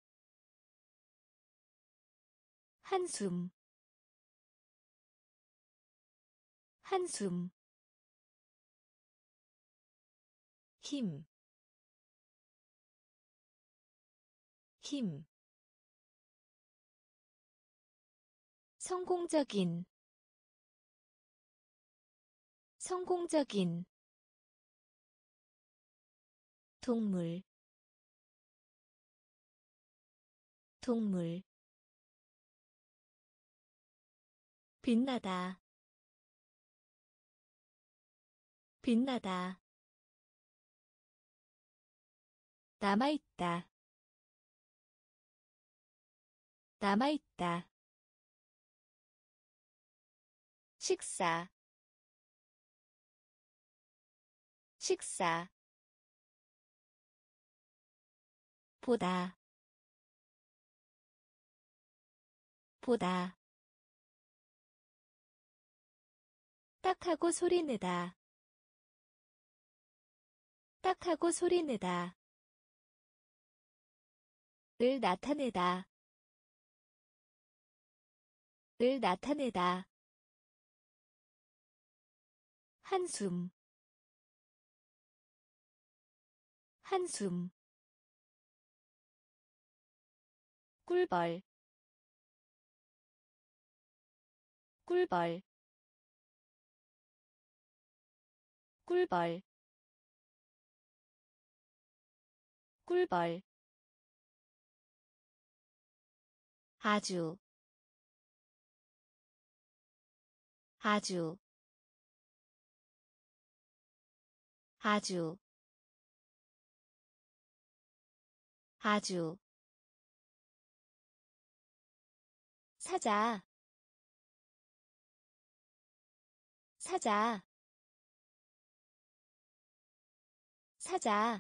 한숨, 한숨. 힘, 힘. 성공적인, 성공적인. 동물, 동물 빛나다 빛나다 남아있다 남아있다 식사 식사 보다 보다 딱하고 소리내다 딱하고 소리내다 을 나타내다 을 나타내다 한숨 한숨 꿀벌 꿀벌 꿀벌 꿀벌 아주 아주 아주 아주 사자 사자 사자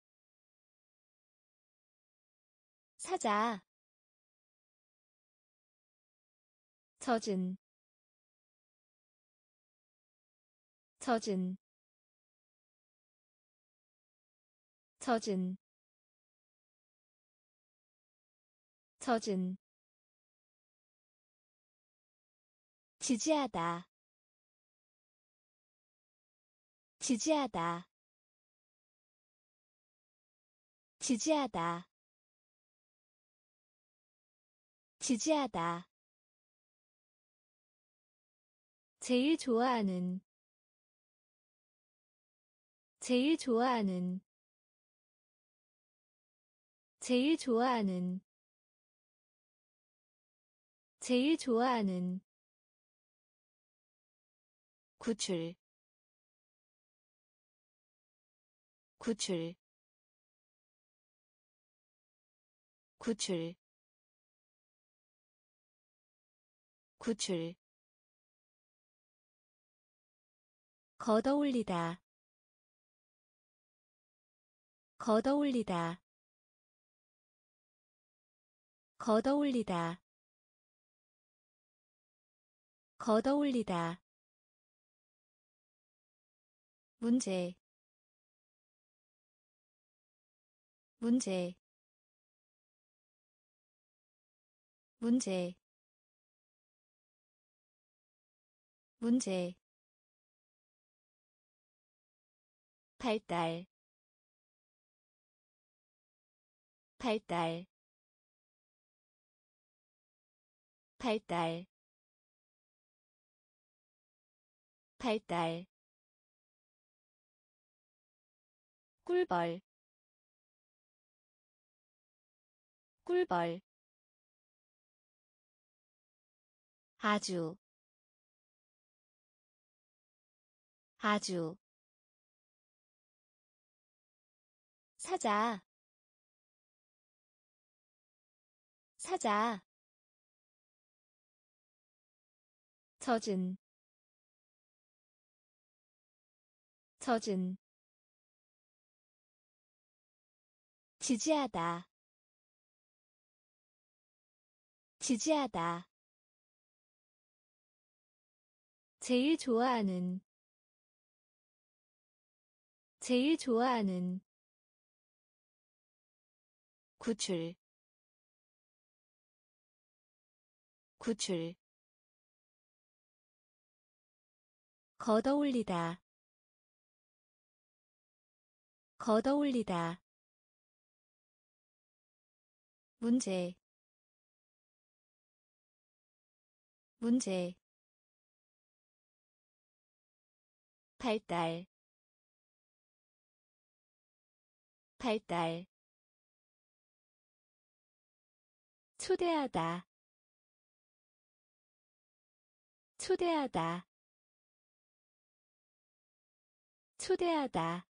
사자 젖은 젖은 젖은 젖은 지지하다 지지하다 지지하다 지지하다 제일 좋아하는 제일 좋아하는 제일 좋아하는 제일 좋아하는 구출 구출 구출 구출 걷어올리다 걷어올리다 걷어올리다 걷어올리다 문제 문제 문제 문제 발달 발달 발달 발달 꿀벌 꿀벌 아주 아주 사자 사자 젖은 젖은 지지하다 지지하다 제일 좋아하는 제일 좋아하는 구출 구출 걷어올리다 걷어올리다 문제 문제 발달 발달 초대하다 초대하다 초대하다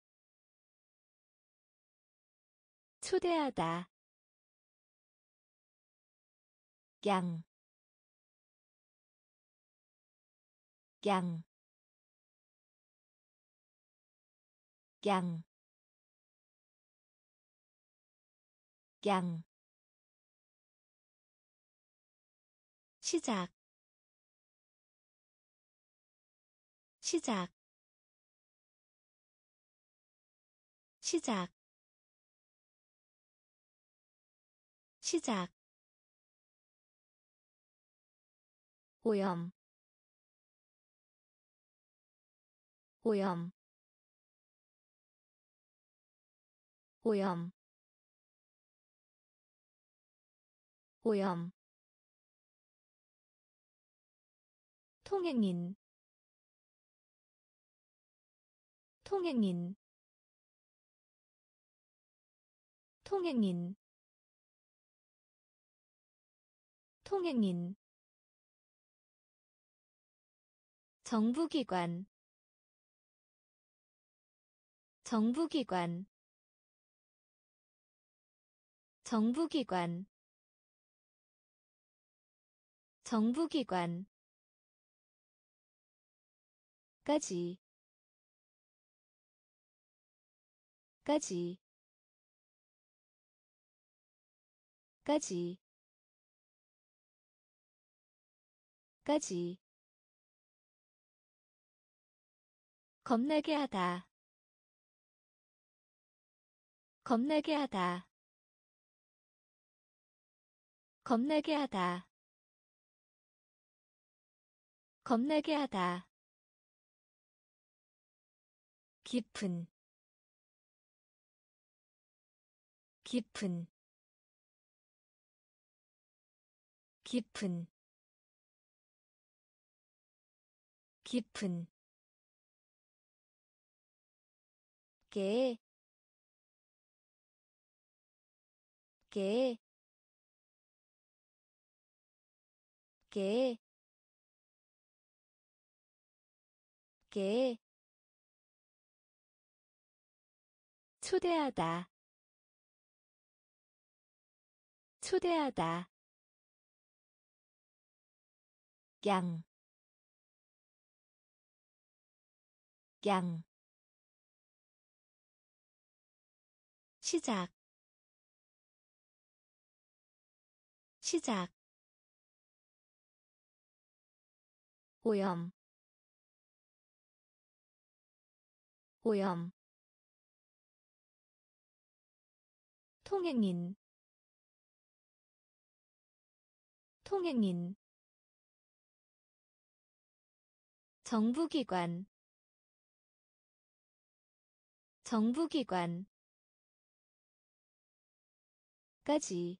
초대하다 양, 양, 양, 양 시작 시작 시작 시작 오염 오염 오염 오염 통행인 통행인 통행인 통행인 정부기관 정부기관 정부기관 정부기관 까지 까지 까지 까지 겁나게 하다 겁나게 하다 겁나게 하다 겁나게 하다 깊은 깊은 깊은 깊은 개, 개, 개, 개 초대하다 초대하다 양, 양 시작 시작 오염 오염 통행인 통행인 정부기관 정부기관 까지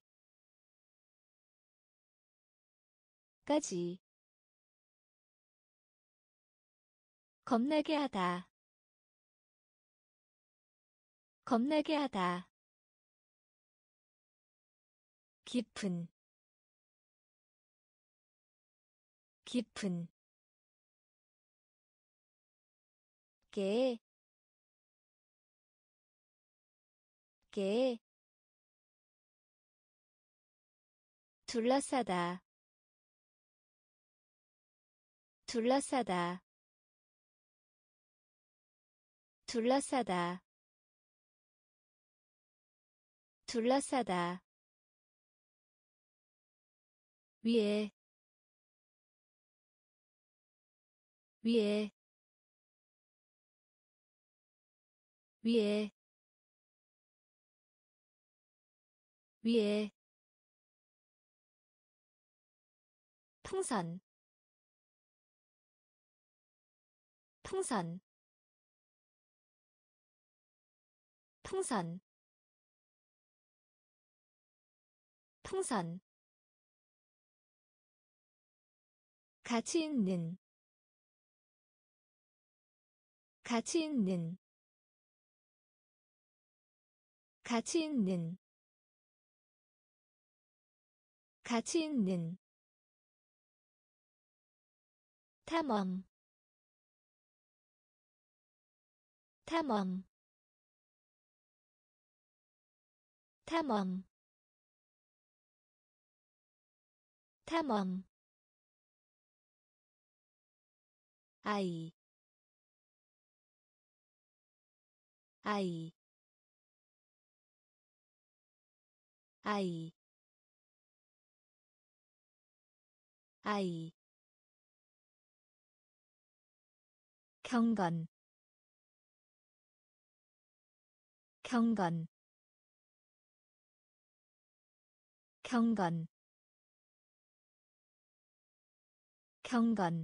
까지 겁나게 하다 겁나게 하다 깊은 깊은 개, 개 둘러싸다 둘러싸다 둘러싸다 둘러싸다 위에 위에 위에 위에 풍선 풍선 풍선 풍선 가치 있는 가치 있는 가치 있는 가치 있는 탐험 탐험 탐험 탐험 아이 아이 아이 아이 경건 경건 경건 경건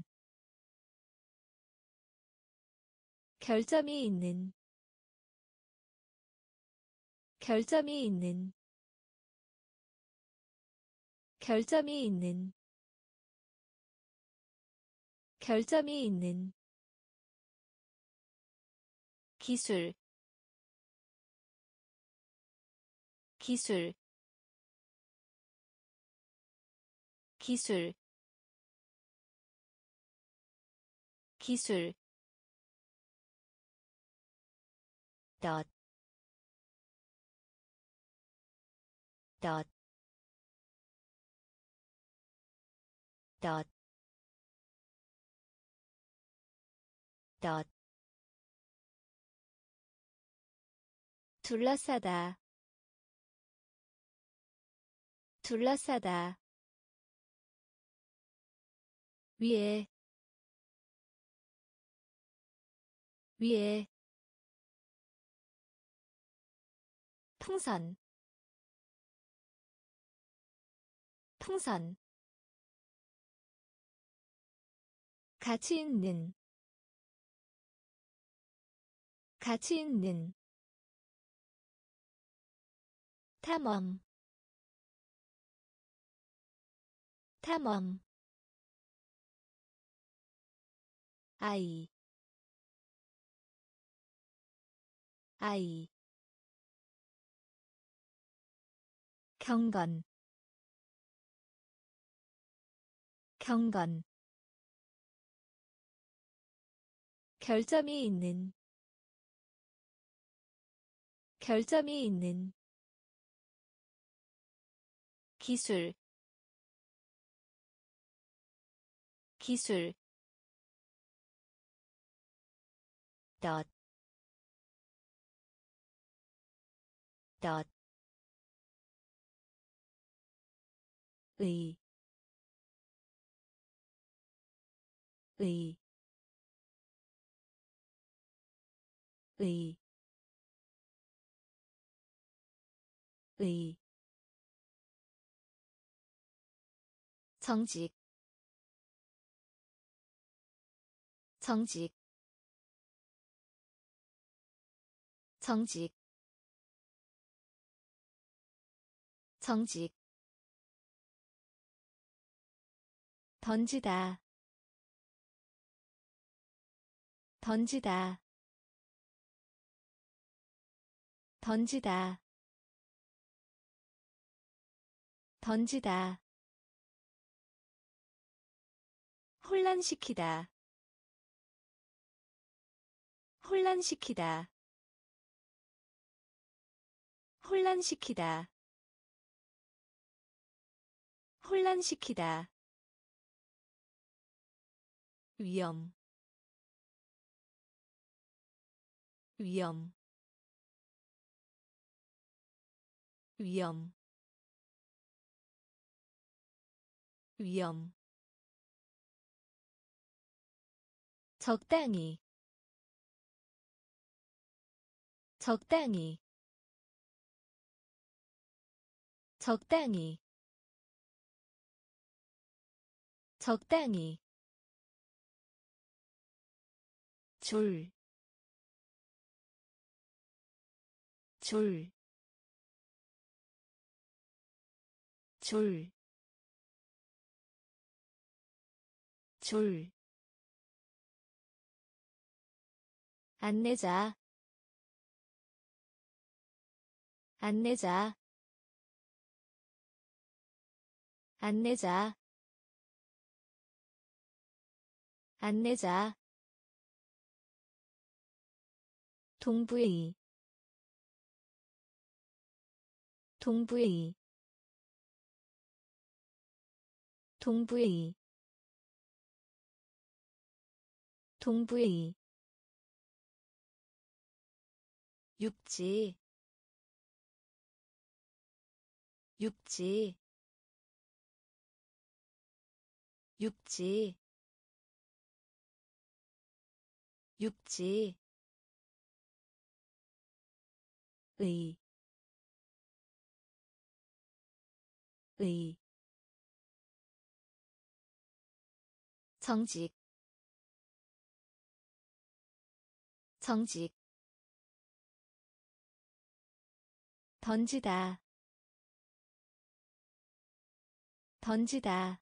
결점이 있는 결점이 있는 결점이 있는 결점이 있는 기술 기술 기술 기술 덧 덧 덧 덧 둘러싸다 둘러싸다 위에 위에 풍선 풍선 가치 있는 가치 있는 탐험 탐험 아이 아이 경건 경건 결점이 있는 결점이 있는 기술 기술 덧 덧 의 의 의 의 정직 정직 정직 정직 던지다 던지다 던지다 던지다 혼란시키다 혼란시키다 혼란시키다 혼란시키다 위험 위험 위험 위험 적당히 적당히 적당히 적당히 줄, 줄, 줄, 줄. 안내자, 안내자, 안내자 안내자 동부의 동부의 동부의 동부의 육지 육지 육지 육지 의, 의, 정직, 정직, 던지다, 던지다,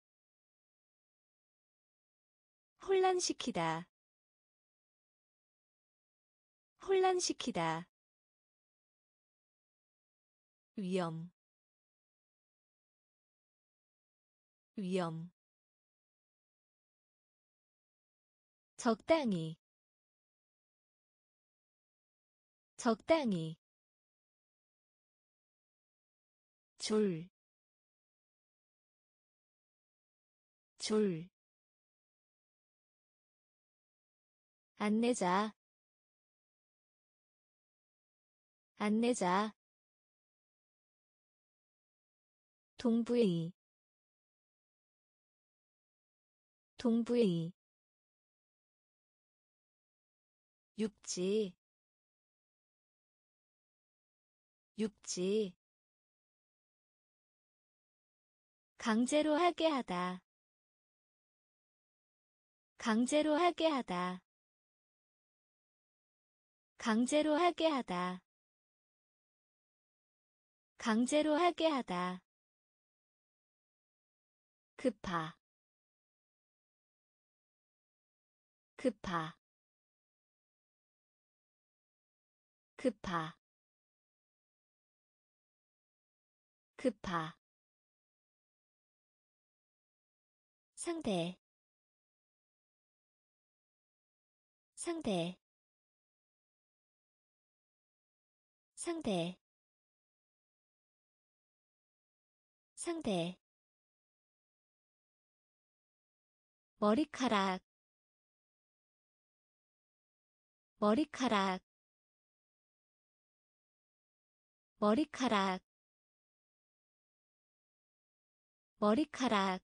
혼란시키다, 혼란시키다, 위험, 위험, 적당히, 적당히, 줄, 줄, 안내자, 안내자, 동부의, 동부의, 육지, 육지, 강제로 하게 하다, 강제로 하게 하다, 강제로 하게 하다, 강제로 하게 하다, 급하, 급하, 급하, 급하, 상대, 상대, 상대, 상대, 머리카락, 머리카락, 머리카락, 머리카락,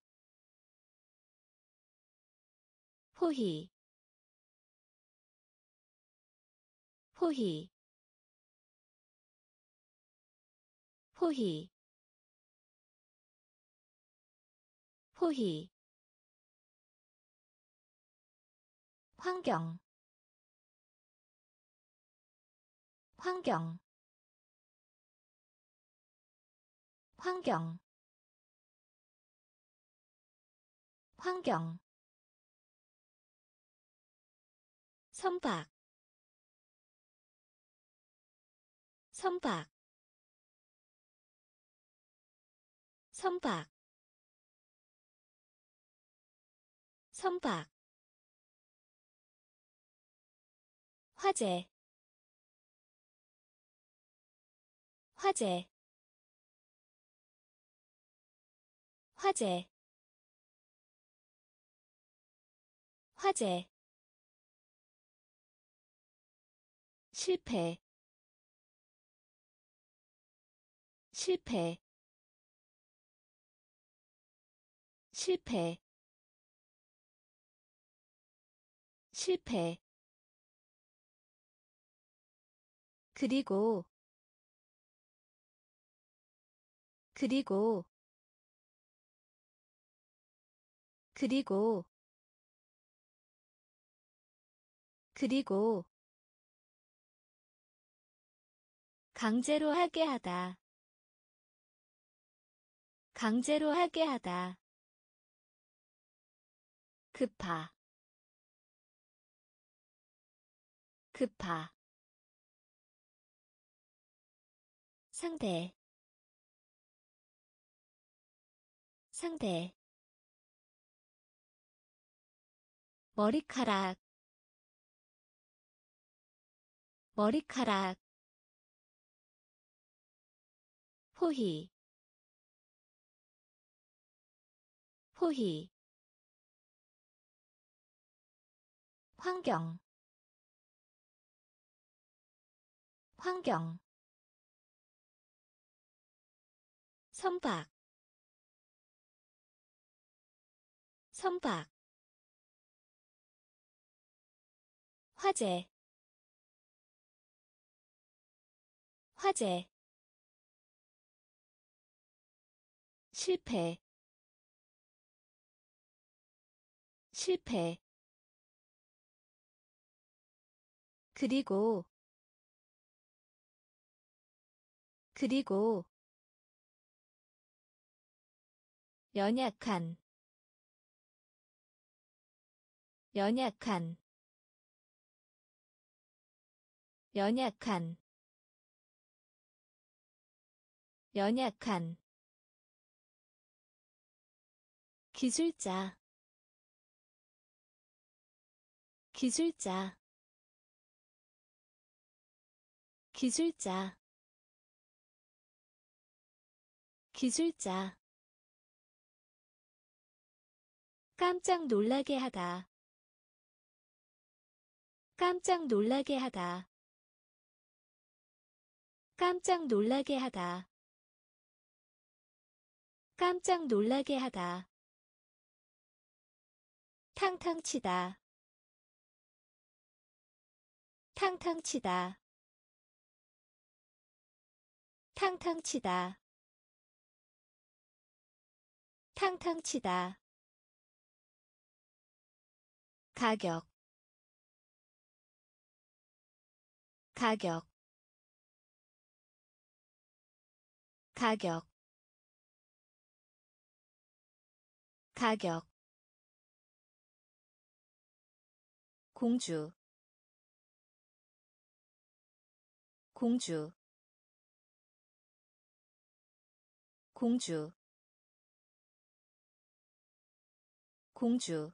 포희, 포희, 포희, 포희, 환경, 환경, 환경, 환경, 선박, 선박, 선박, 선박, 화재, 화재, 화재, 화재, 실패, 실패, 실패, 실패, 그리고, 그리고, 그리고, 그리고, 강제로 하게 하다, 강제로 하게 하다, 급하, 급하, 상대, 상대 머리카락 머리카락 포희 포희 환경 환경 선박 선박 화재 화재 실패 실패 그리고 그리고 연약한 연약한 연약한 연약한 기술자 기술자 기술자 기술자 깜짝 놀라게 하다 깜짝 놀라게 하다 깜짝 놀라게 하다 깜짝 놀라게 하다 탕탕 치다 탕탕 치다 탕탕 치다 탕탕 치다 가격 가격 가격 가격 공주 공주 공주 공주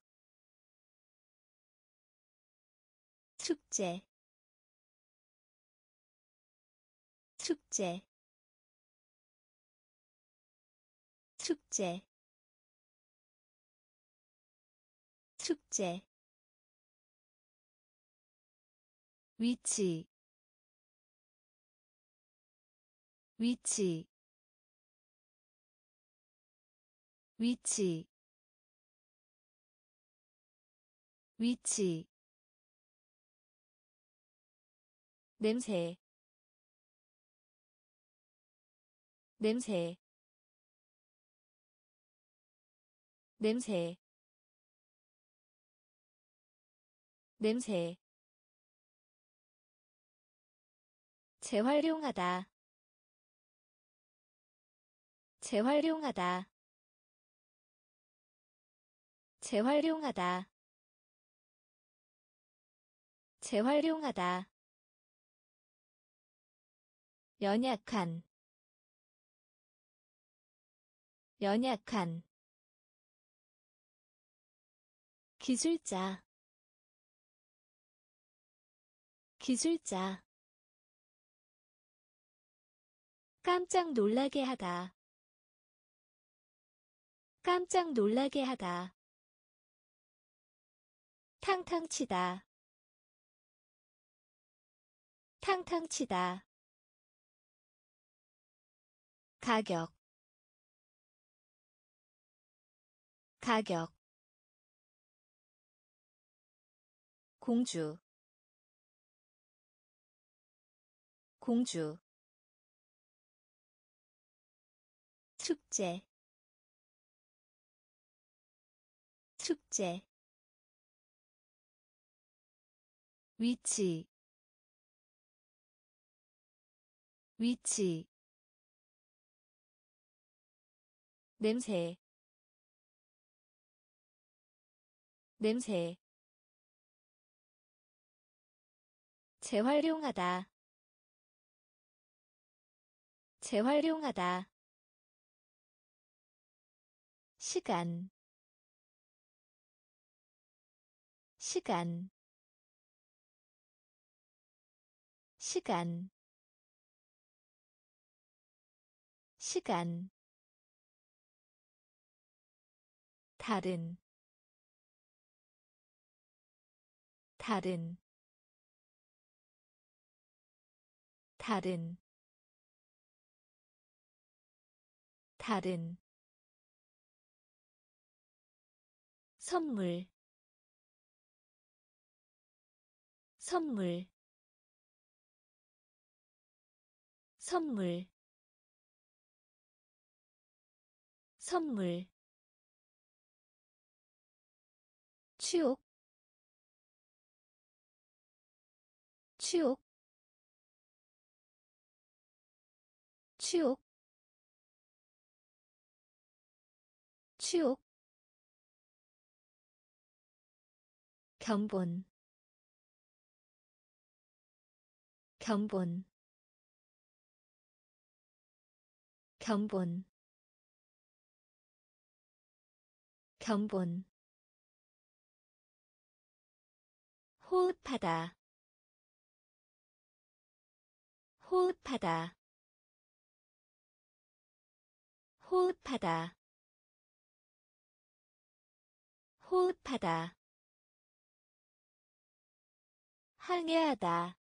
축제 축제 축제 축제 위치 위치 위치 위치 냄새 냄새 냄새 냄새 재활용하다 재활용하다 재활용하다 재활용하다 연약한 연약한 기술자 기술자 깜짝 놀라게 하다 깜짝 놀라게 하다 탕탕 치다 탕탕 치다 가격 가격 공주 공주 축제 축제 위치 위치 냄새 냄새 재활용하다 재활용하다 시간 시간 시간 시간 다른 다른 다른 다른 선물 선물 선물 선물 추억 추억 추억 추억 견본 견본 견본 견본 호흡하다 호흡하다 호흡하다 호흡하다 항해하다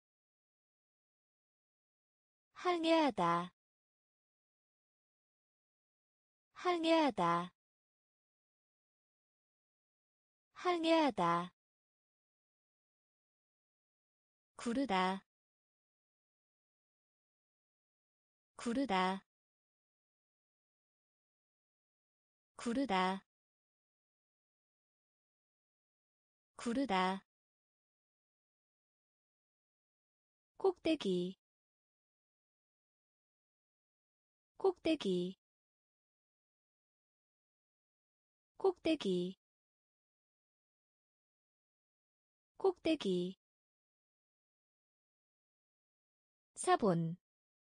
항해하다 항해하다 항해하다 구르다 구르다 구르다 구르다 꼭대기 꼭대기 꼭대기 꼭대기 사본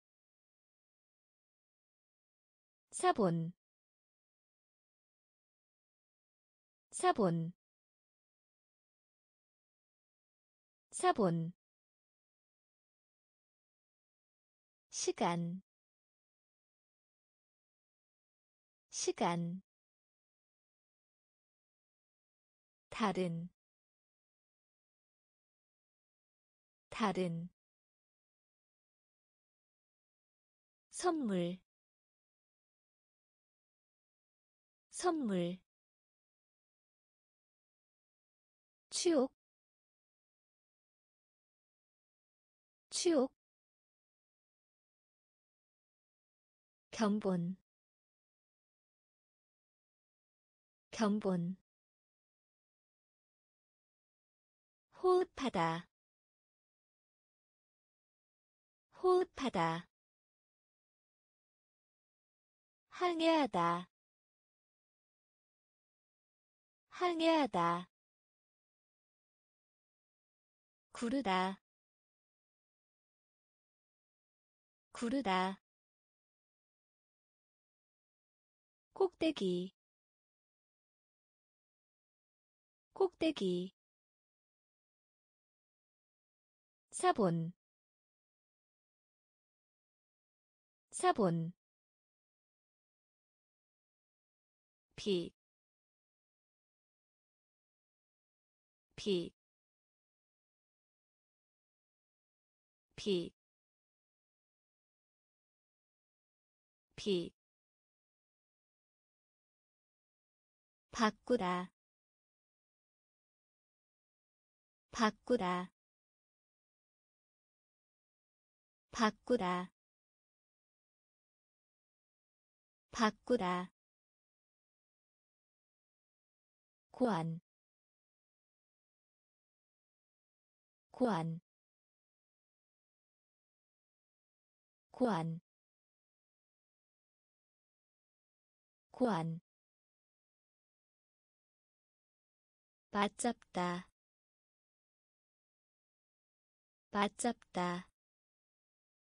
사본 사본 사본 시간 시간 다른 다른 선물 선물 추억 추억 견본 견본 호흡하다 호흡하다 항해하다 항해하다 구르다 구르다 꼭대기 꼭대기 사본 사본 비 비 비 비 바꾸다 바꾸다 바꾸다 바꾸다 고안 고안 고안 고안 맞잡다 맞잡다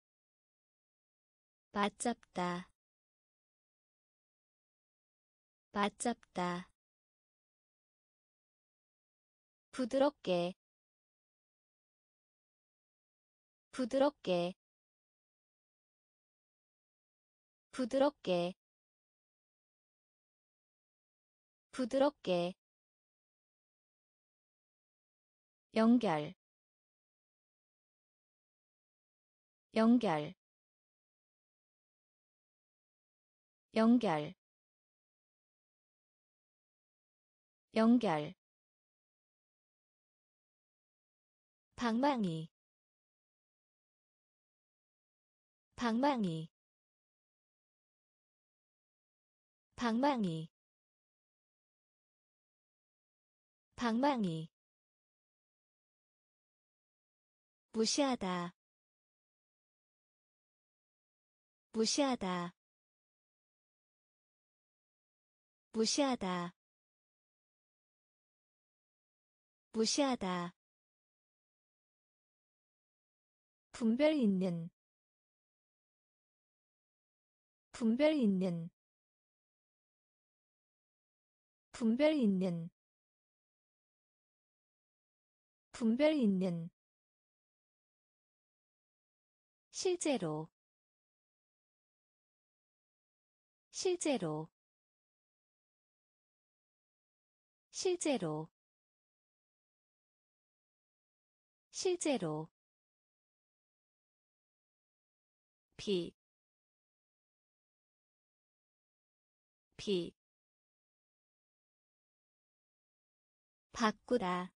맞잡다 맞잡다. 부드럽게 부드럽게 부드럽게 부드럽게 연결 연결 연결 연결 방망이 방망이 방망이 방망이 무시하다 무시하다 무시하다 무시하다 분별 있는 분별 있는 분별 있는 분별 있는 실제로 실제로 실제로 실제로 비, 비, 바꾸다,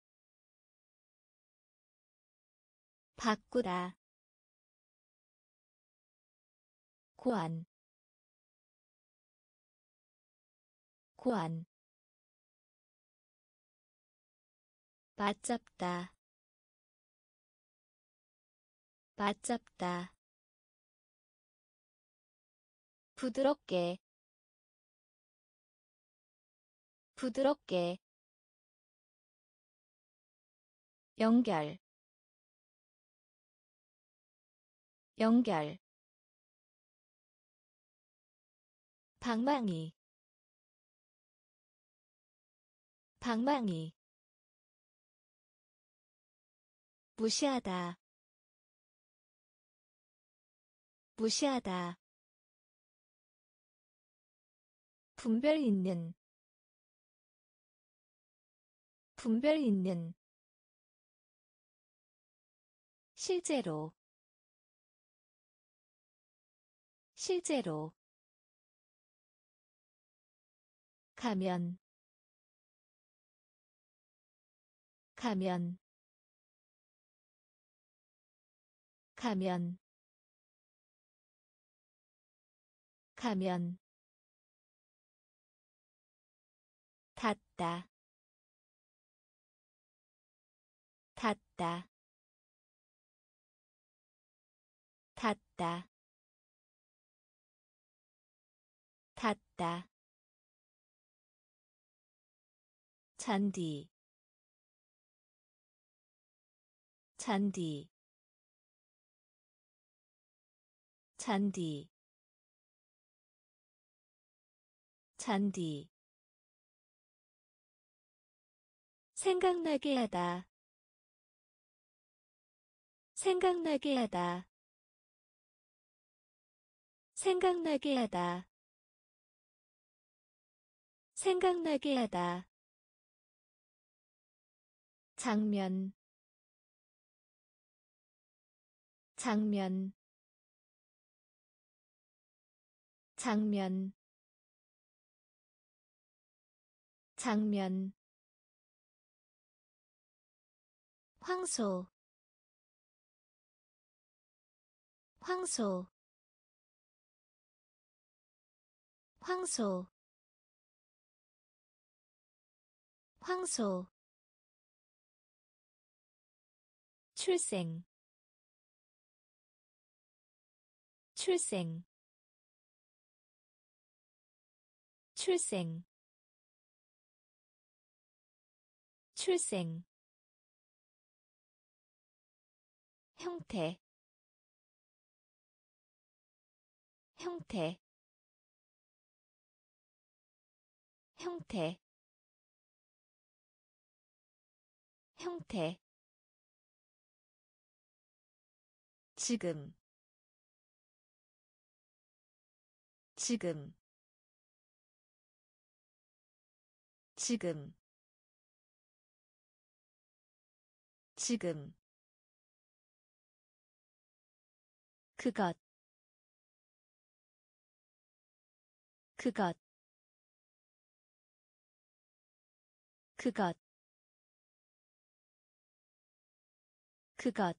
바꾸다, 고안, 고안, 맞잡다, 맞잡다, 부드럽게, 부드럽게, 연결, 연결, 방망이, 방망이, 무시하다, 무시하다, 분별 있는, 분별 있는, 실제로, 실제로, 가면, 가면, 가면, 가면, 닿다, 닿다, 닿다, 닿다, 잔디, 잔디, 잔디, 잔디, 생각나게 하다, 생각나게 하다, 생각나게 하다, 생각나게 하다, 장면, 장면, 장면, 장면, 황소, 황소, 황소, 황소, 출생, 출생, 출생, 출생, 형태, 형태, 형태, 형태, 지금 지금 지금 지금 그것, 그것, 그것, 그것,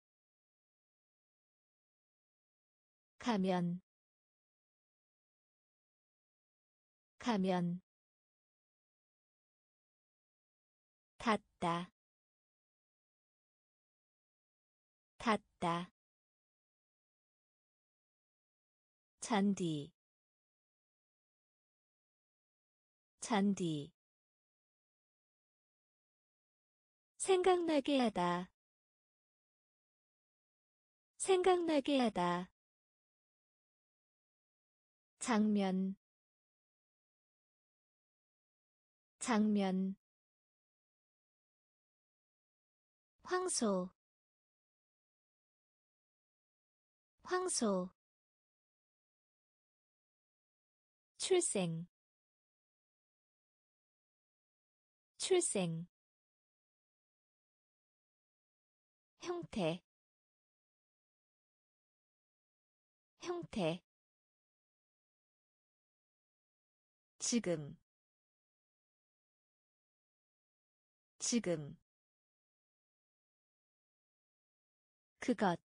가면, 가면, 닿다, 닿다, 잔디, 잔디, 생각나게 하다, 생각나게 하다, 장면, 장면, 황소, 황소, 출생, 출생, 형태, 형태, 지금 지금 그것,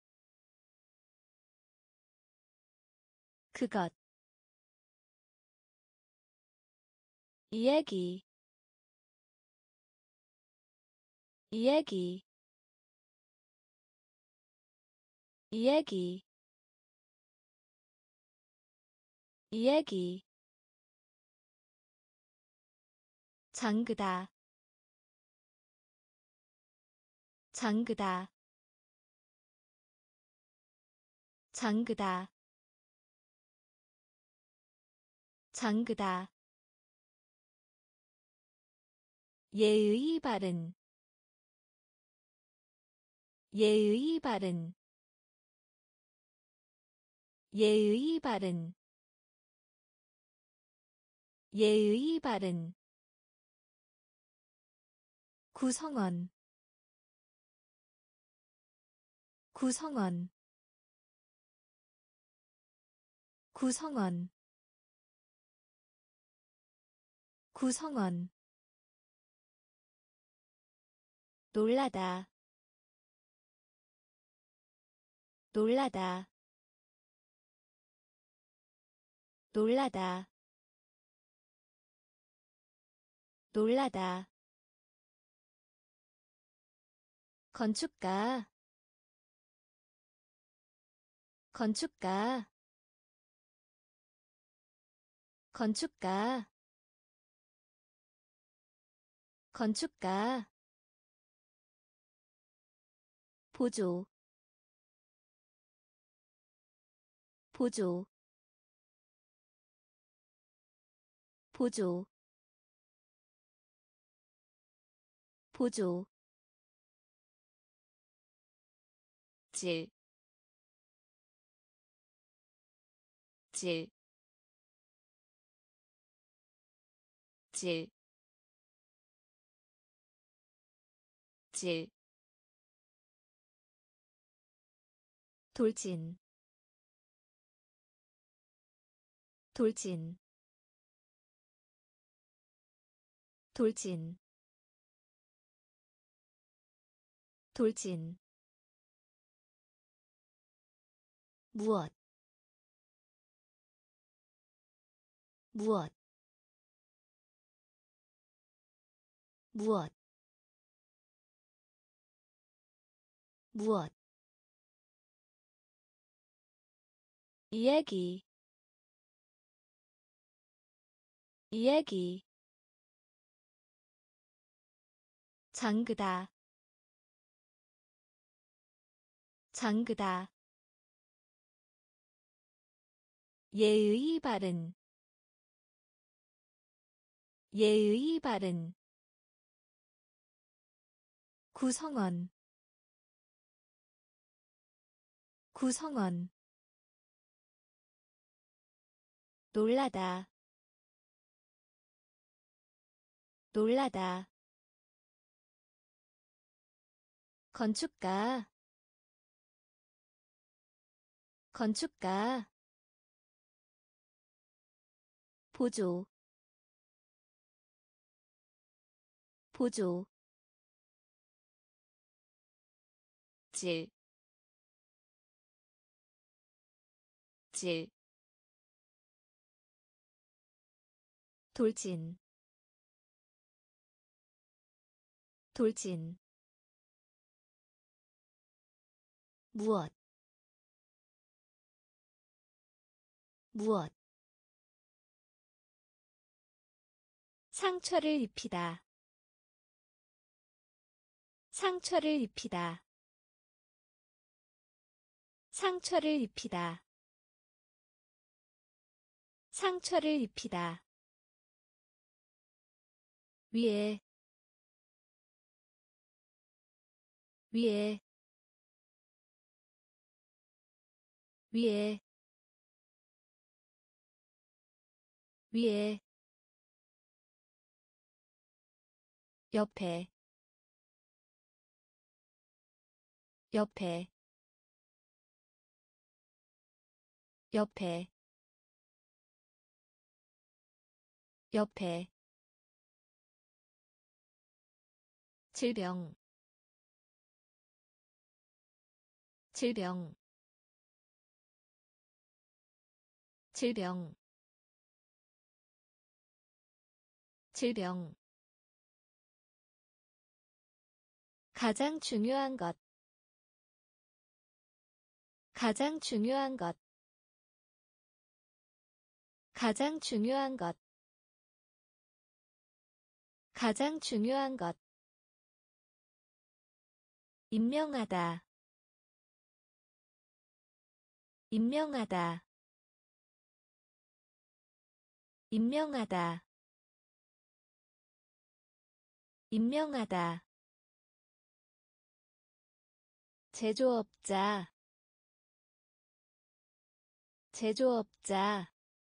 그것, 이야기, 이야기, 이야기, 이야기, 잠그다, 잠그다, 잠그다, 잠그다, 예의 바른, 예의 바른, 예의 바른, 예의 바른, 구성원, 구성원, 구성원, 구성원, 놀라다, 놀라다, 놀라다, 놀라다, 건축가, 건축가, 건축가, 건축가, 보조, 보조, 보조, 보조, 질, 질, 질, 질, 돌진, 돌진, 돌진, 돌진, 무엇, 무엇, 무엇, 무엇, 이야기, 이야기, 잠그다, 잠그다, 예의 바른, 예의 바른 구성원 구성원 놀라다 놀라다 건축가 건축가 보조 보조 질, 질, 돌진, 돌진, 무엇, 무엇, 상처를 입히다, 상처를 입히다, 상처를 입히다, 상처를 입히다, 위에, 위에, 위에, 위에, 옆에, 옆에, 옆에, 옆에, 질병, 질병, 질병, 질병, 가장 중요한 것, 가장 중요한 것, 가장 중요한 것, 가장 중요한 것, 임명하다, 임명하다, 임명하다, 임명하다, 제조업자, 제조업자,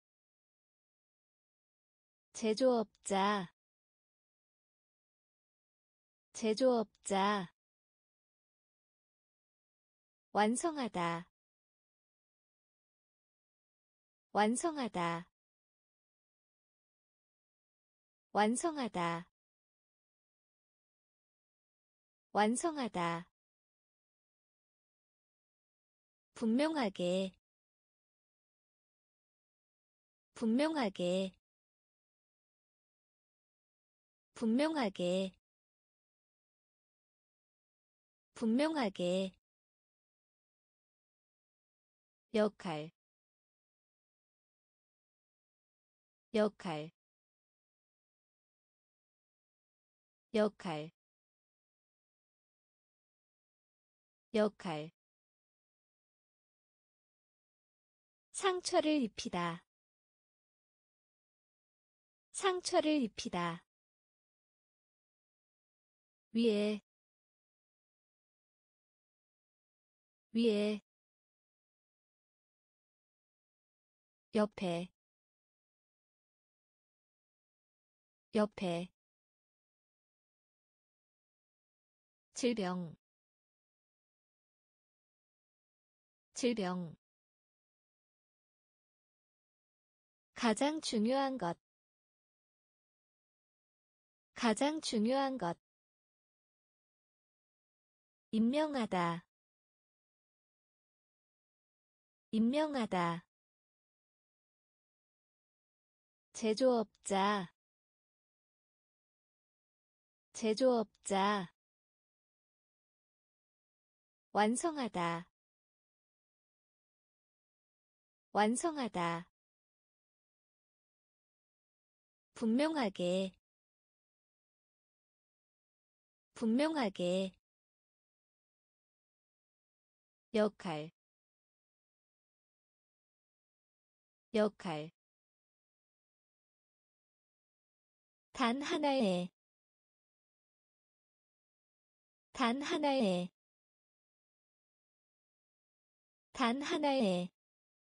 제조업자, 제조업자, 완성하다, 완성하다, 완성하다, 완성하다, 분명하게, 분명하게, 분명하게, 분명하게, 역할, 역할, 역할, 역할, 상처를 입히다, 상처를 입히다, 위에, 위에, 옆에, 옆에, 질병, 질병, 가장 중요한 것, 가장 중요한 것, 임명하다, 임명하다, 제조업자, 제조업자, 완성하다, 완성하다, 분명하게, 분명하게, 역할, 역할, 단 하나의 단 하나의 단 하나의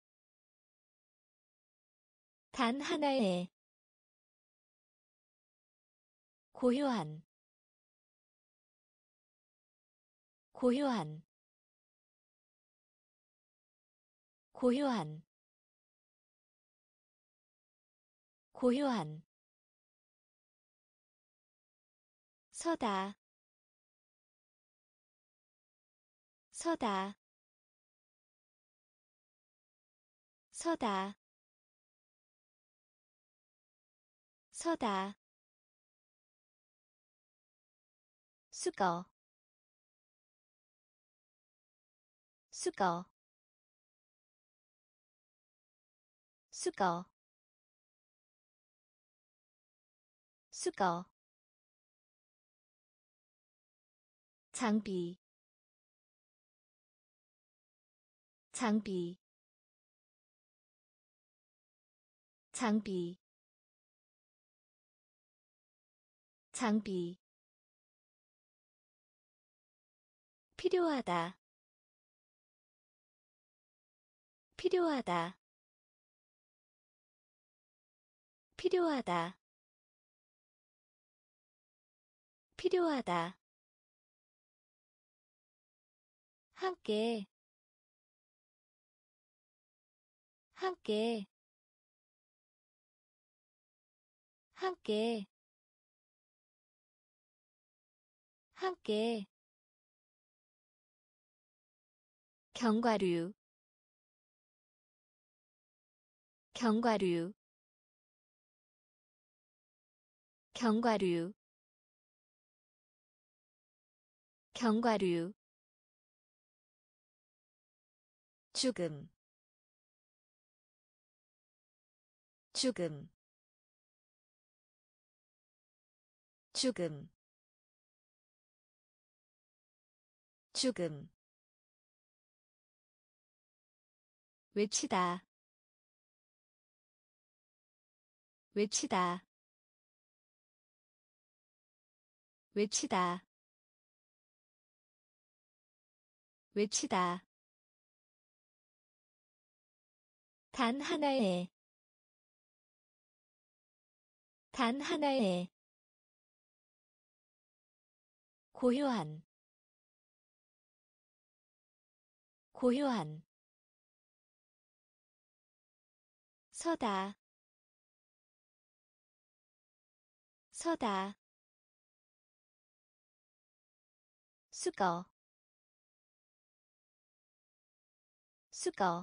단 하나의 고요한 고요한 고요한 고요한 서다 서다 서다 서다 수거 수거 수거 수거 장비 장비 장비 장비 필요하다 필요하다 필요하다 필요하다 함께 함께 함께 함께 견과류 견과류 견과류 견과류 죽음 죽음 죽음 죽음 외치다 외치다 외치다 외치다 단 하나의 단 하나의 고요한 고요한 서다 서다 수거 수거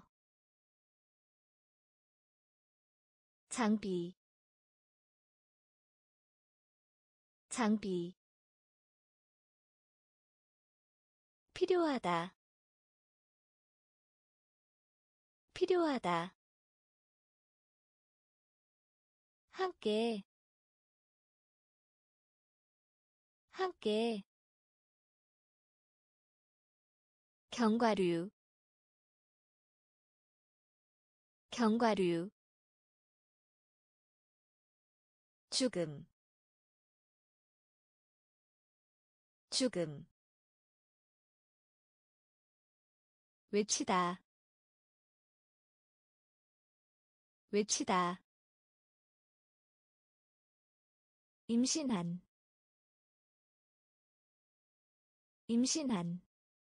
장비 장비 필요하다 필요하다 함께 함께 견과류 견과류 죽음 죽음 외치다 외치다 임신한 임신한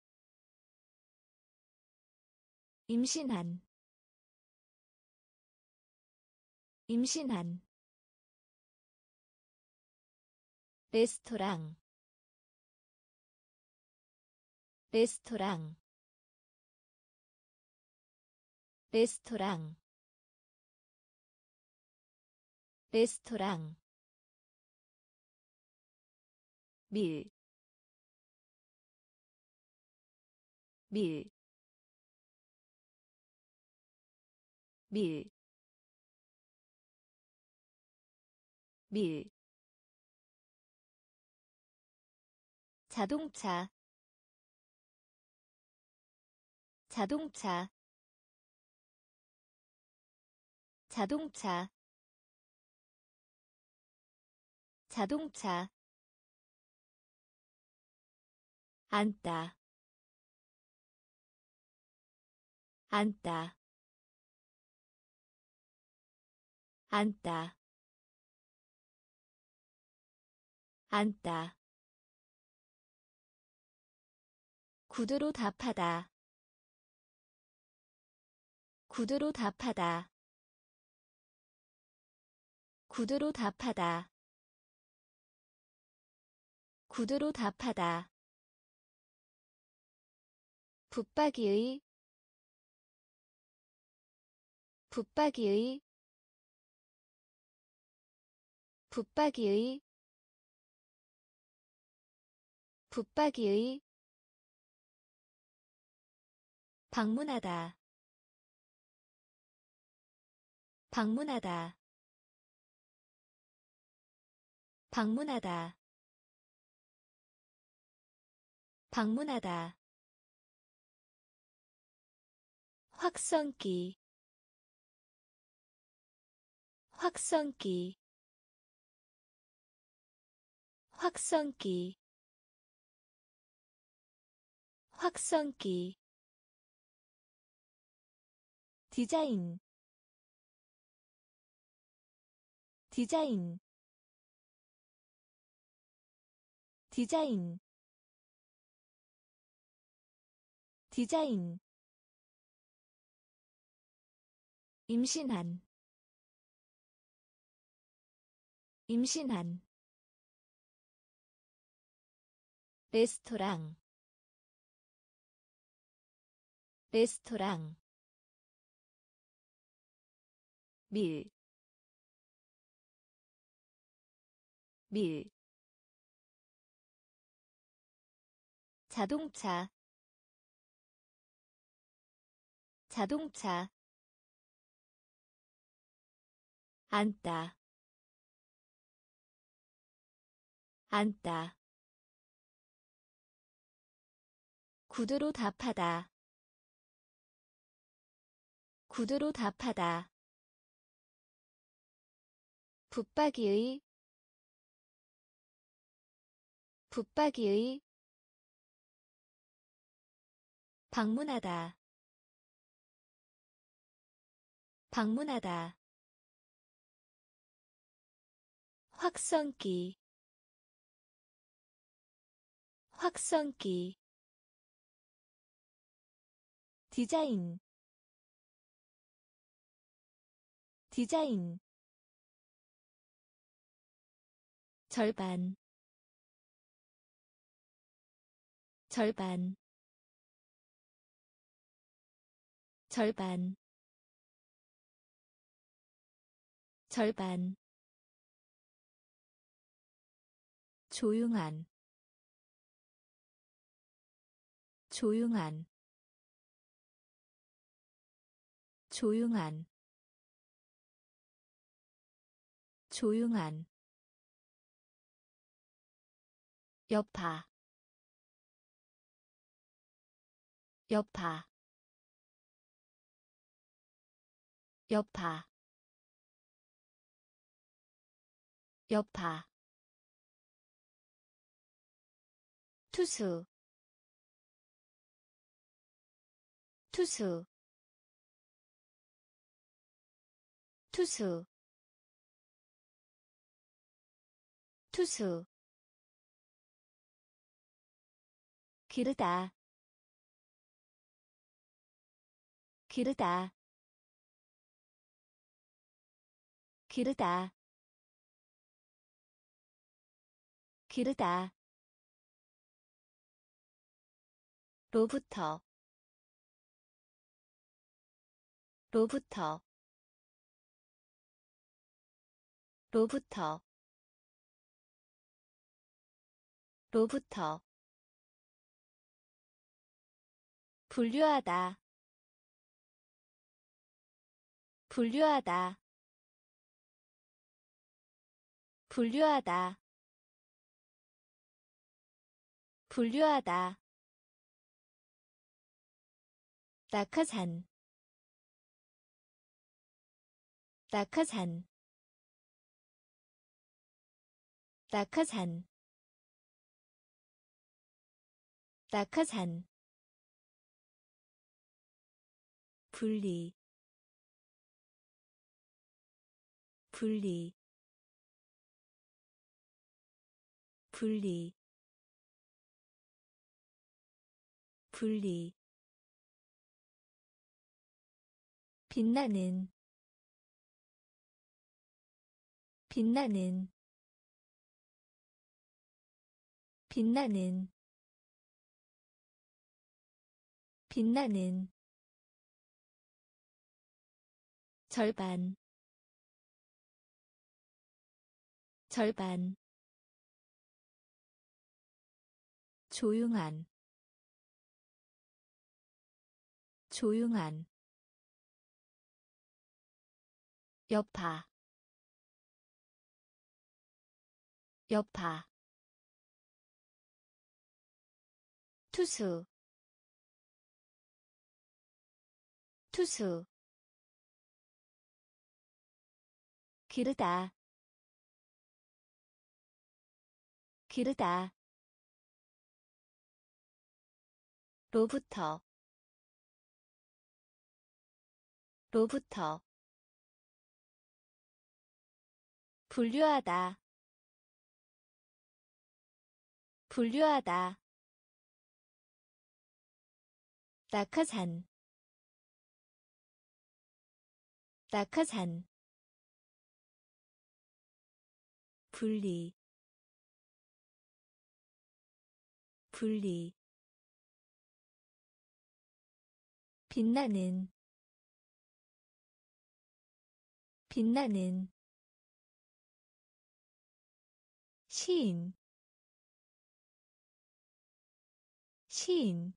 임신한 임신한 레스토랑 레스토랑 레스토랑 레스토랑 밀, 밀, 밀, 밀 자동차 자동차 자동차 자동차 앉다 앉다 앉다 앉다 구두로 답하다 구두로 답하다 구두로 답하다 구두로 답하다 붙박이의 붙박이의 붙박이의 붙박이의 방문하다 방문하다 방문하다 방문하다 확성기 확성기 확성기 확성기 디자인 디자인 디자인 디자인 임신한 임신한 레스토랑 레스토랑 밀, 밀 자동차 자동차 앉다 앉다 구두로 답하다 구두로 답하다 붙박이의 붙박이의 방문하다 방문하다 확성기 확성기 디자인 디자인 절반 절반 절반 절반 조용한 조용한 조용한 조용한 여파 여파 여파 여파 투수 투수 투수 투수 기르다 기르다 기르다 기르다 로부터 로부터 로부터 로부터 분류하다 분류하다 분류하다 분류하다 낙하산 낙하산 낙하산 낙하산 분리 분리 분리 분리 빛나는 빛나는 빛나는 빛나는 절반 절반 조용한 조용한 여파 여파 투수 투수 기르다 기르다 로부터 로부터 분류하다 분류하다 낙하산 낙하산 분리 분리 빛나는 빛나는 시인 시인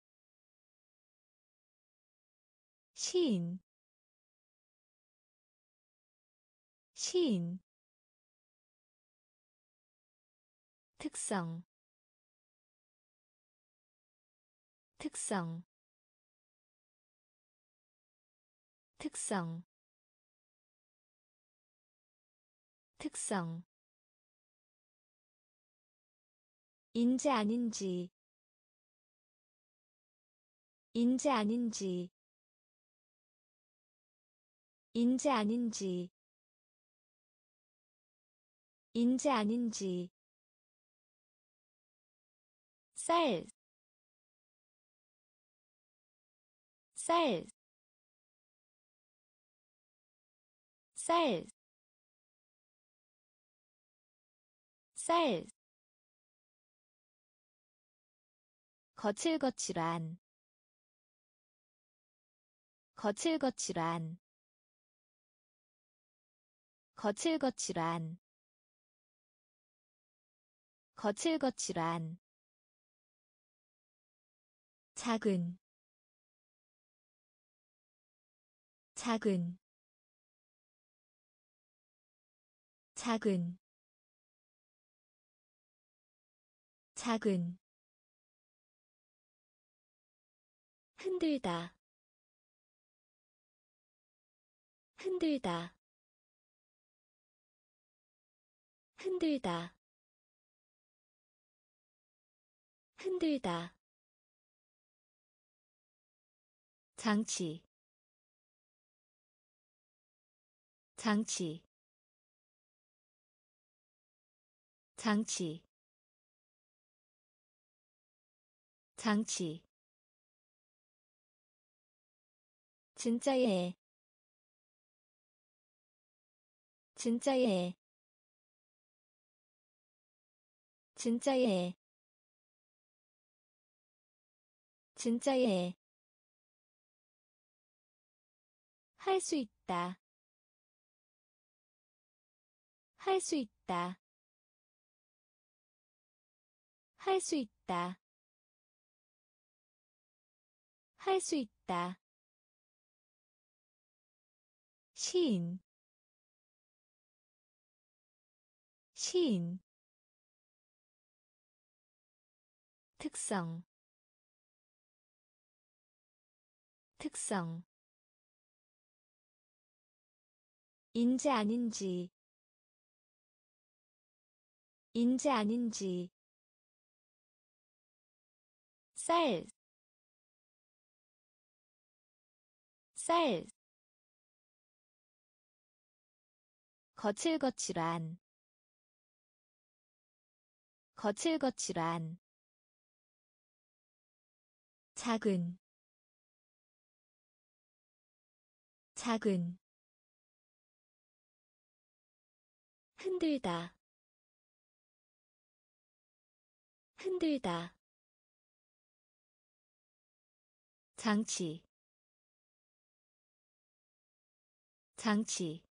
시인 시인 특성 특성 특성 특성 인재 아닌지 인재 아닌지 인재 아닌지 인재 아닌지 쌀, 쌀, 쌀, 쌀 거칠거칠한 거칠거칠한 거칠거칠한 거칠거칠한 작은 작은 작은 작은 흔들다 흔들다 흔들다 흔들다 장치 장치 장치 장치 진짜예 진짜예 진짜예 진짜예 할 수 있다 할 수 있다 할 수 있다 할 수 있다 시인 시인 특성 특성 인재 아닌지 인지 아닌지 쌀, 쌀 거칠거칠한 거칠거칠한 작은 작은 흔들다 흔들다 장치 장치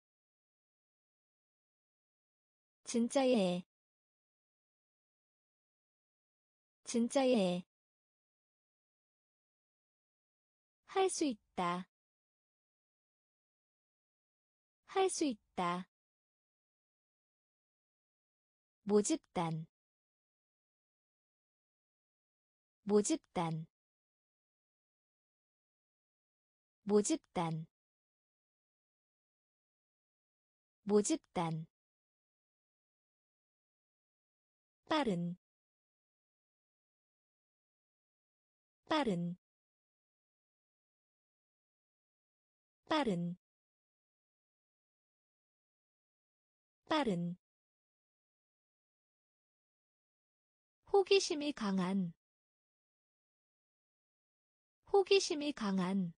진짜예 진짜예 할 수 있다 할 수 있다 모집단 모집단 모집단 모집단 빠른 빠른 빠른 빠른 호기심이 강한 호기심이 강한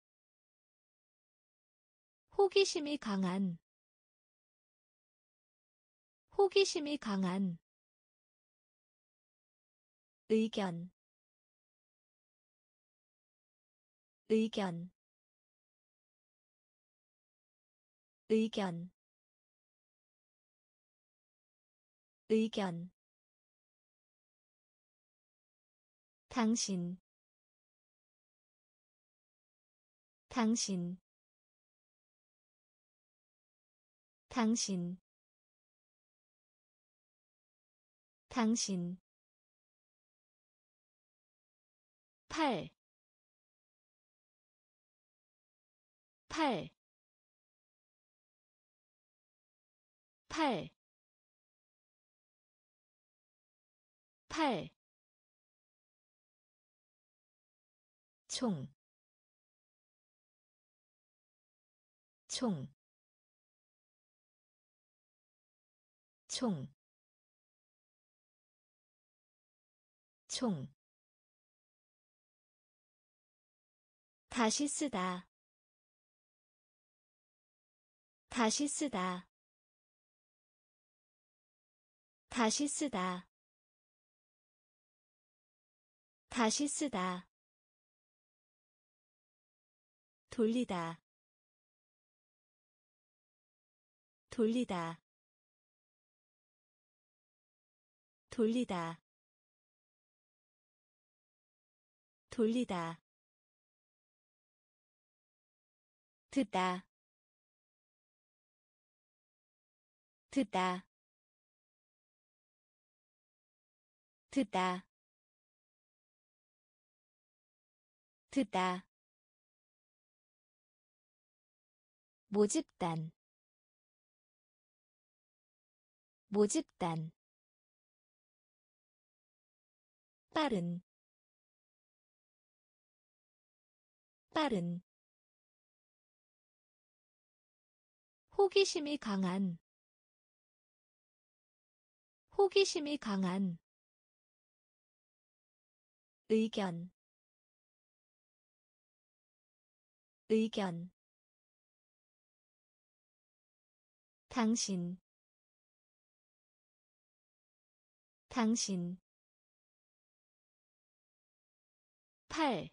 호기심이 강한 호기심이 강한 의견 의견 의견 의견 당신 당신 당신 당신 팔, 팔, 팔, 팔, 총, 총, 총, 총. 다시 쓰다, 다시 쓰다, 다시 쓰다, 다시 쓰다. 돌리다, 돌리다, 돌리다, 돌리다. 듣다, 듣다, 듣다, 듣다. 모집단, 모집단. 빠른, 빠른. 호기심이 강한, 호기심이 강한. 의견, 의견. 당신, 당신. 팔,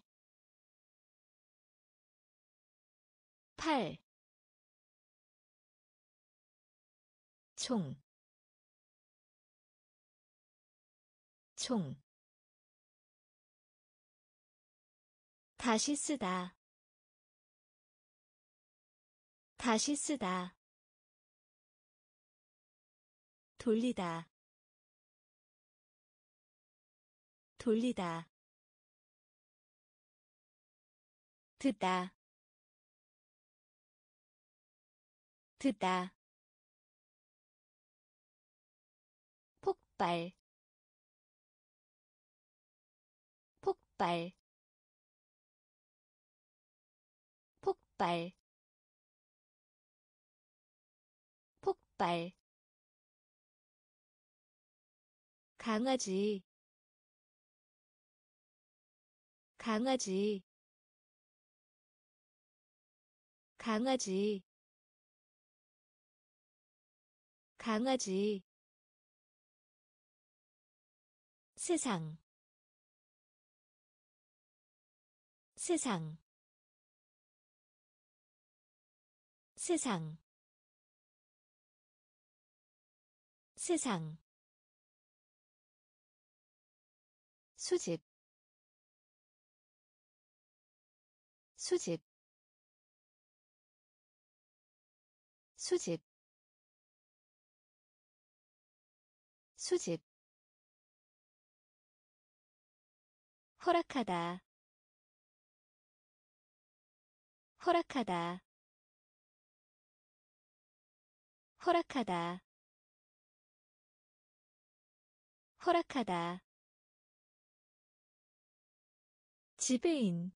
팔, 총, 총. 다시 쓰다, 다시 쓰다. 돌리다, 돌리다. 듣다, 듣다. 폭발 폭발 폭발 폭발 강아지 강아지 강아지 강아지 세상 세상 세상 세상 수집 수집 수집 수집 허락하다 허락하다 허락하다 허락하다 지배인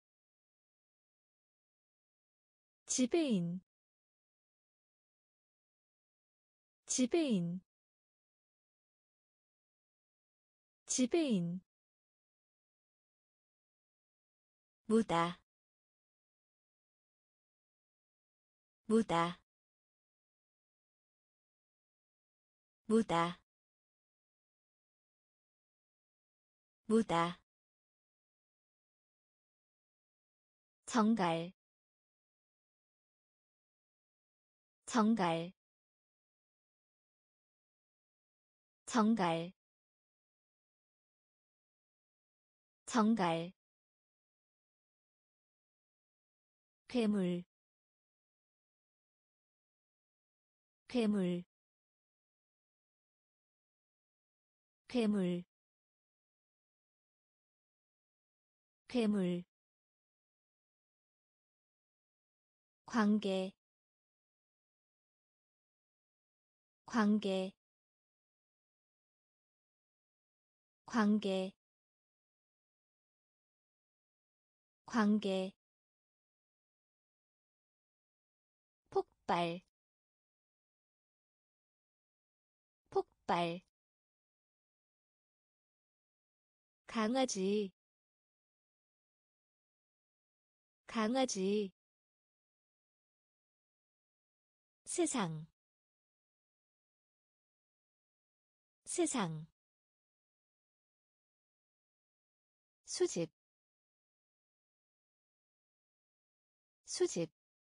지배인 지배인 지배인 무다 무다 무다 무다 정갈 정갈 정갈 정갈 괴물 괴물 괴물 괴물 관계 관계 관계 관계 폭발 폭발 강아지 강아지 세상 세상 수집 수집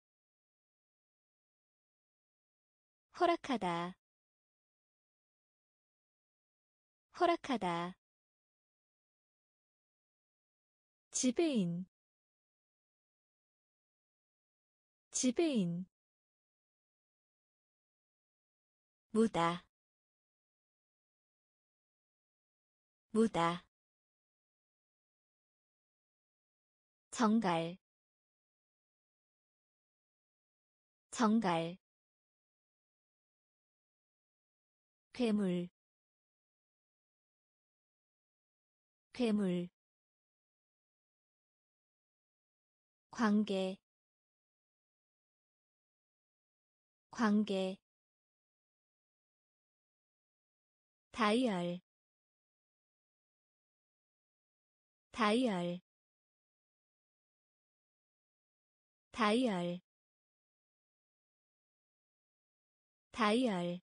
허락하다 허락하다 지배인 지배인 무다 무다 정갈 정갈 괴물 괴물 관계 관계 다이얼 다이얼 다이얼 다이얼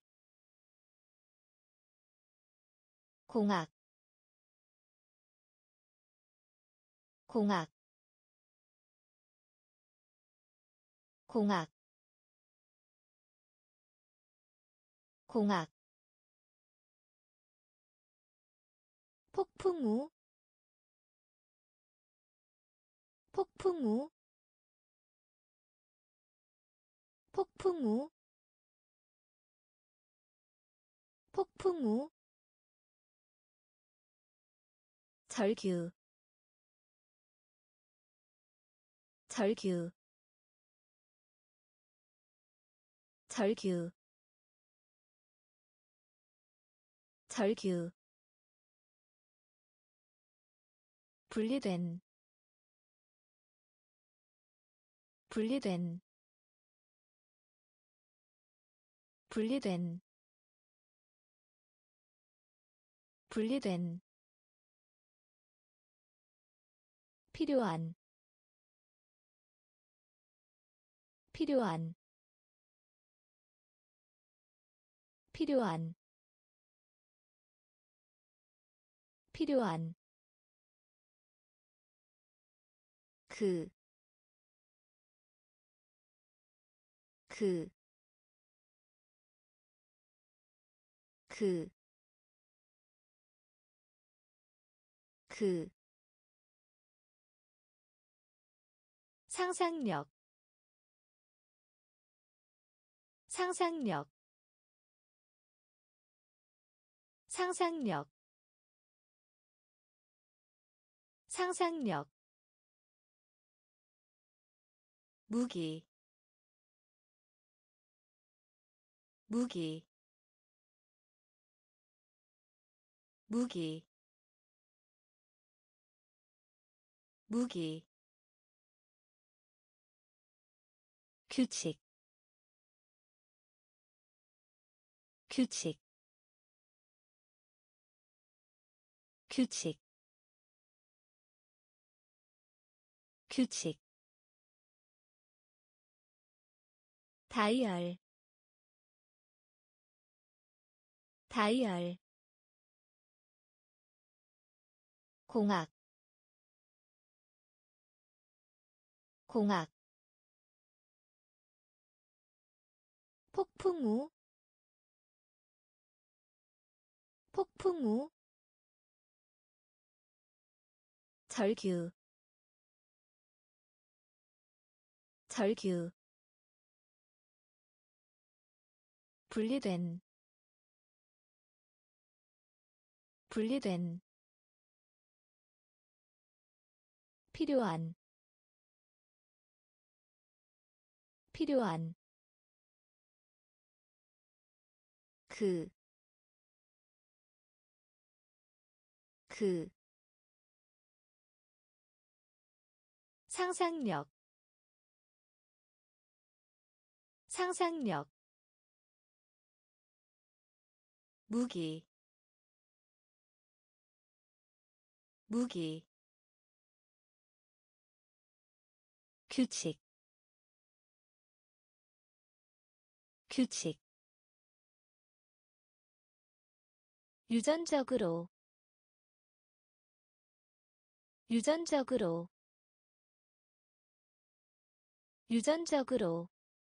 공학 공학 공학 공학 폭풍우 폭풍우 폭풍우 폭풍우 절규 절규 절규 절규 분리된 분리된 분리된 분리된 필요한 필요한 필요한 필요한 그, 그, 그, 그, 상상력, 상상력, 상상력, 상상력, 무기, 무기, 무기, 무기, 규칙, 규칙, 규칙, 규칙, 다이얼, 다이얼, 공학, 공학, 폭풍우, 폭풍우, 절규, 절규, 분리된, 분리된, 필요한, 필요한, 그, 그, 상상력, 상상력, 무기, 무기, 규칙, 규칙, 유전적으로, 유전적으로, 유전적으로,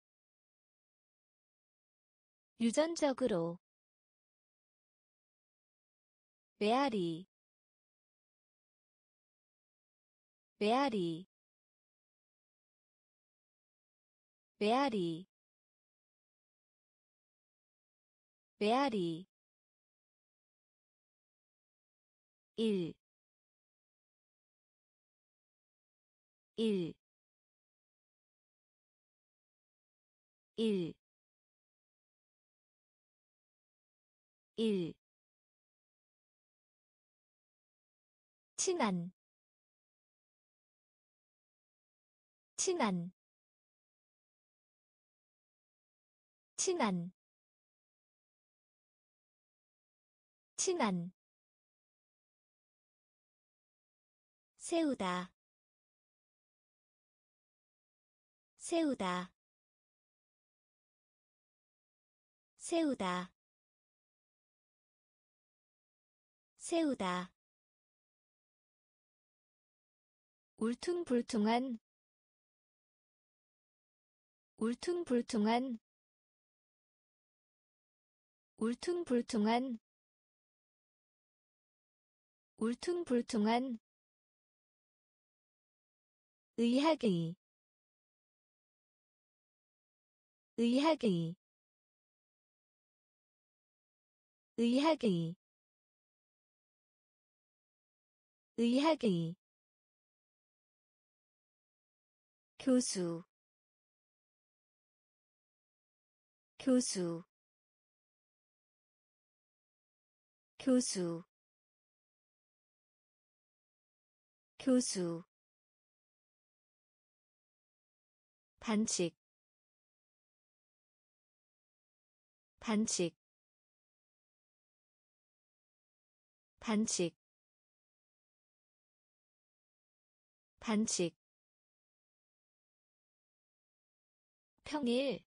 유전적으로, 메아리, 메아리, 메아리, 메아리, 일, 일, 일, 일, 친한, 친한, 친한, 친한, 세우다, 세우다, 세우다, 세우다, 울퉁불퉁한, 울퉁불퉁한, 울퉁불퉁한, 울퉁불퉁한, 의학의, 의학의, 의학의, 의학의, 교수, 교수, 교수 교수 반칙 반칙 반칙 반칙 평일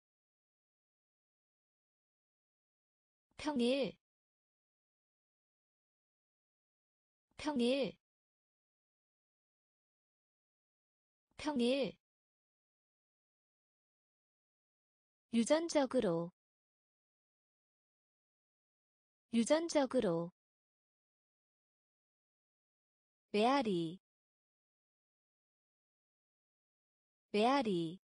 평일 평일 평일 유전적으로 유전적으로 메아리 메아리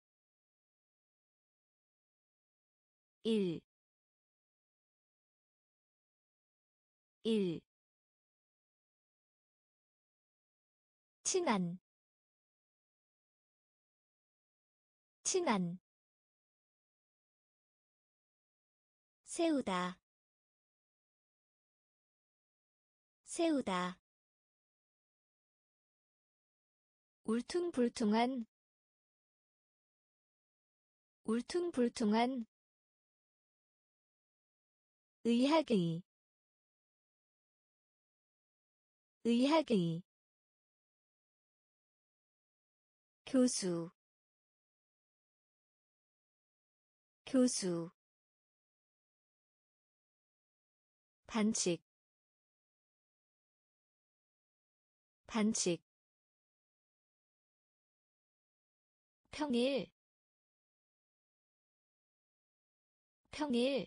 일 일 친한 친한 세우다 세우다 울퉁불퉁한 울퉁불퉁한 의학의 의학의 교수 교수 반칙 반칙 평일 평일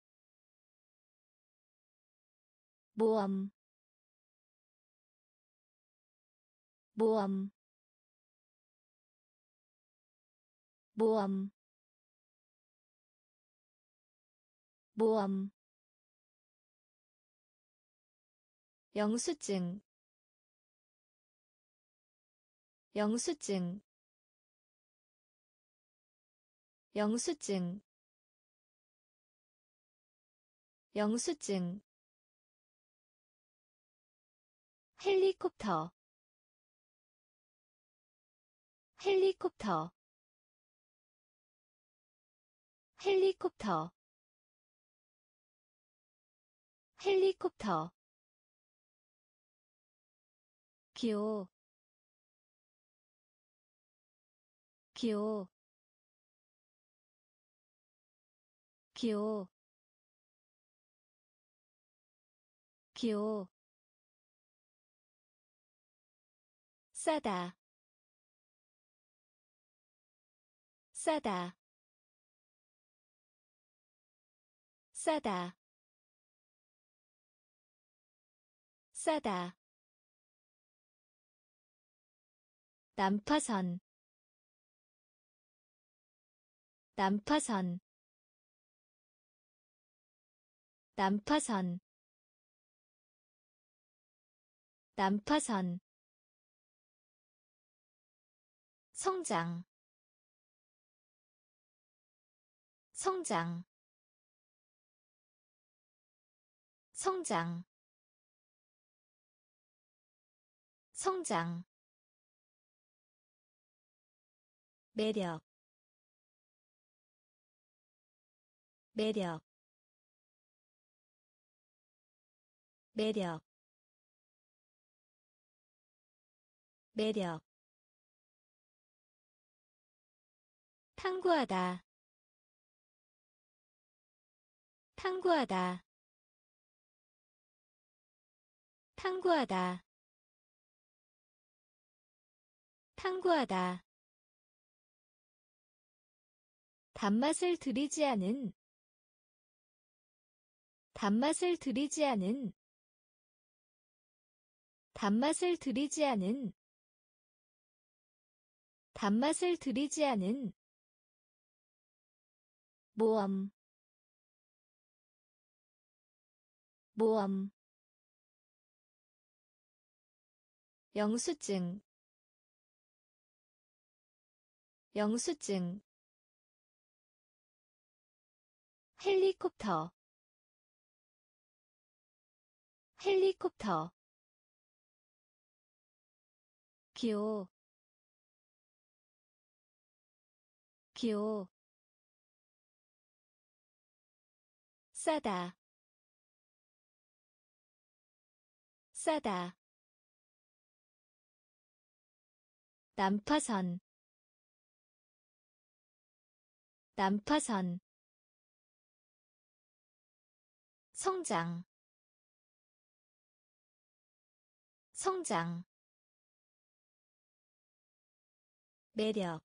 모험 모험 모험 모험 영수증 영수증 영수증 영수증 헬리콥터 헬리콥터 헬리콥터 헬리콥터 기호 기호 기호 기호 싸다 싸다 싸다 싸다 난파선 난파선 난파선 난파선 성장 성장 성장 성장 매력 매력 매력 매력 탐구하다 탐구하다 탐구하다 탐구하다 단맛을 들이지 않은 단맛을 들이지 않은 단맛을 들이지 않은 단맛을 들이지 않은 모험 모험 영수증 영수증 헬리콥터 헬리콥터 기호 기호 싸다 싸다 난파선 난파선 성장 성장 매력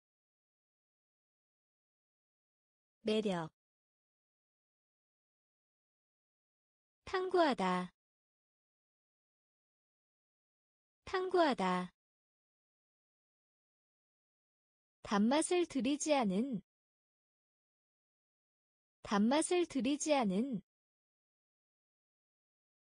매력 탐구하다 탐구하다 단맛을 들이지 않은 단맛을 들이지 않은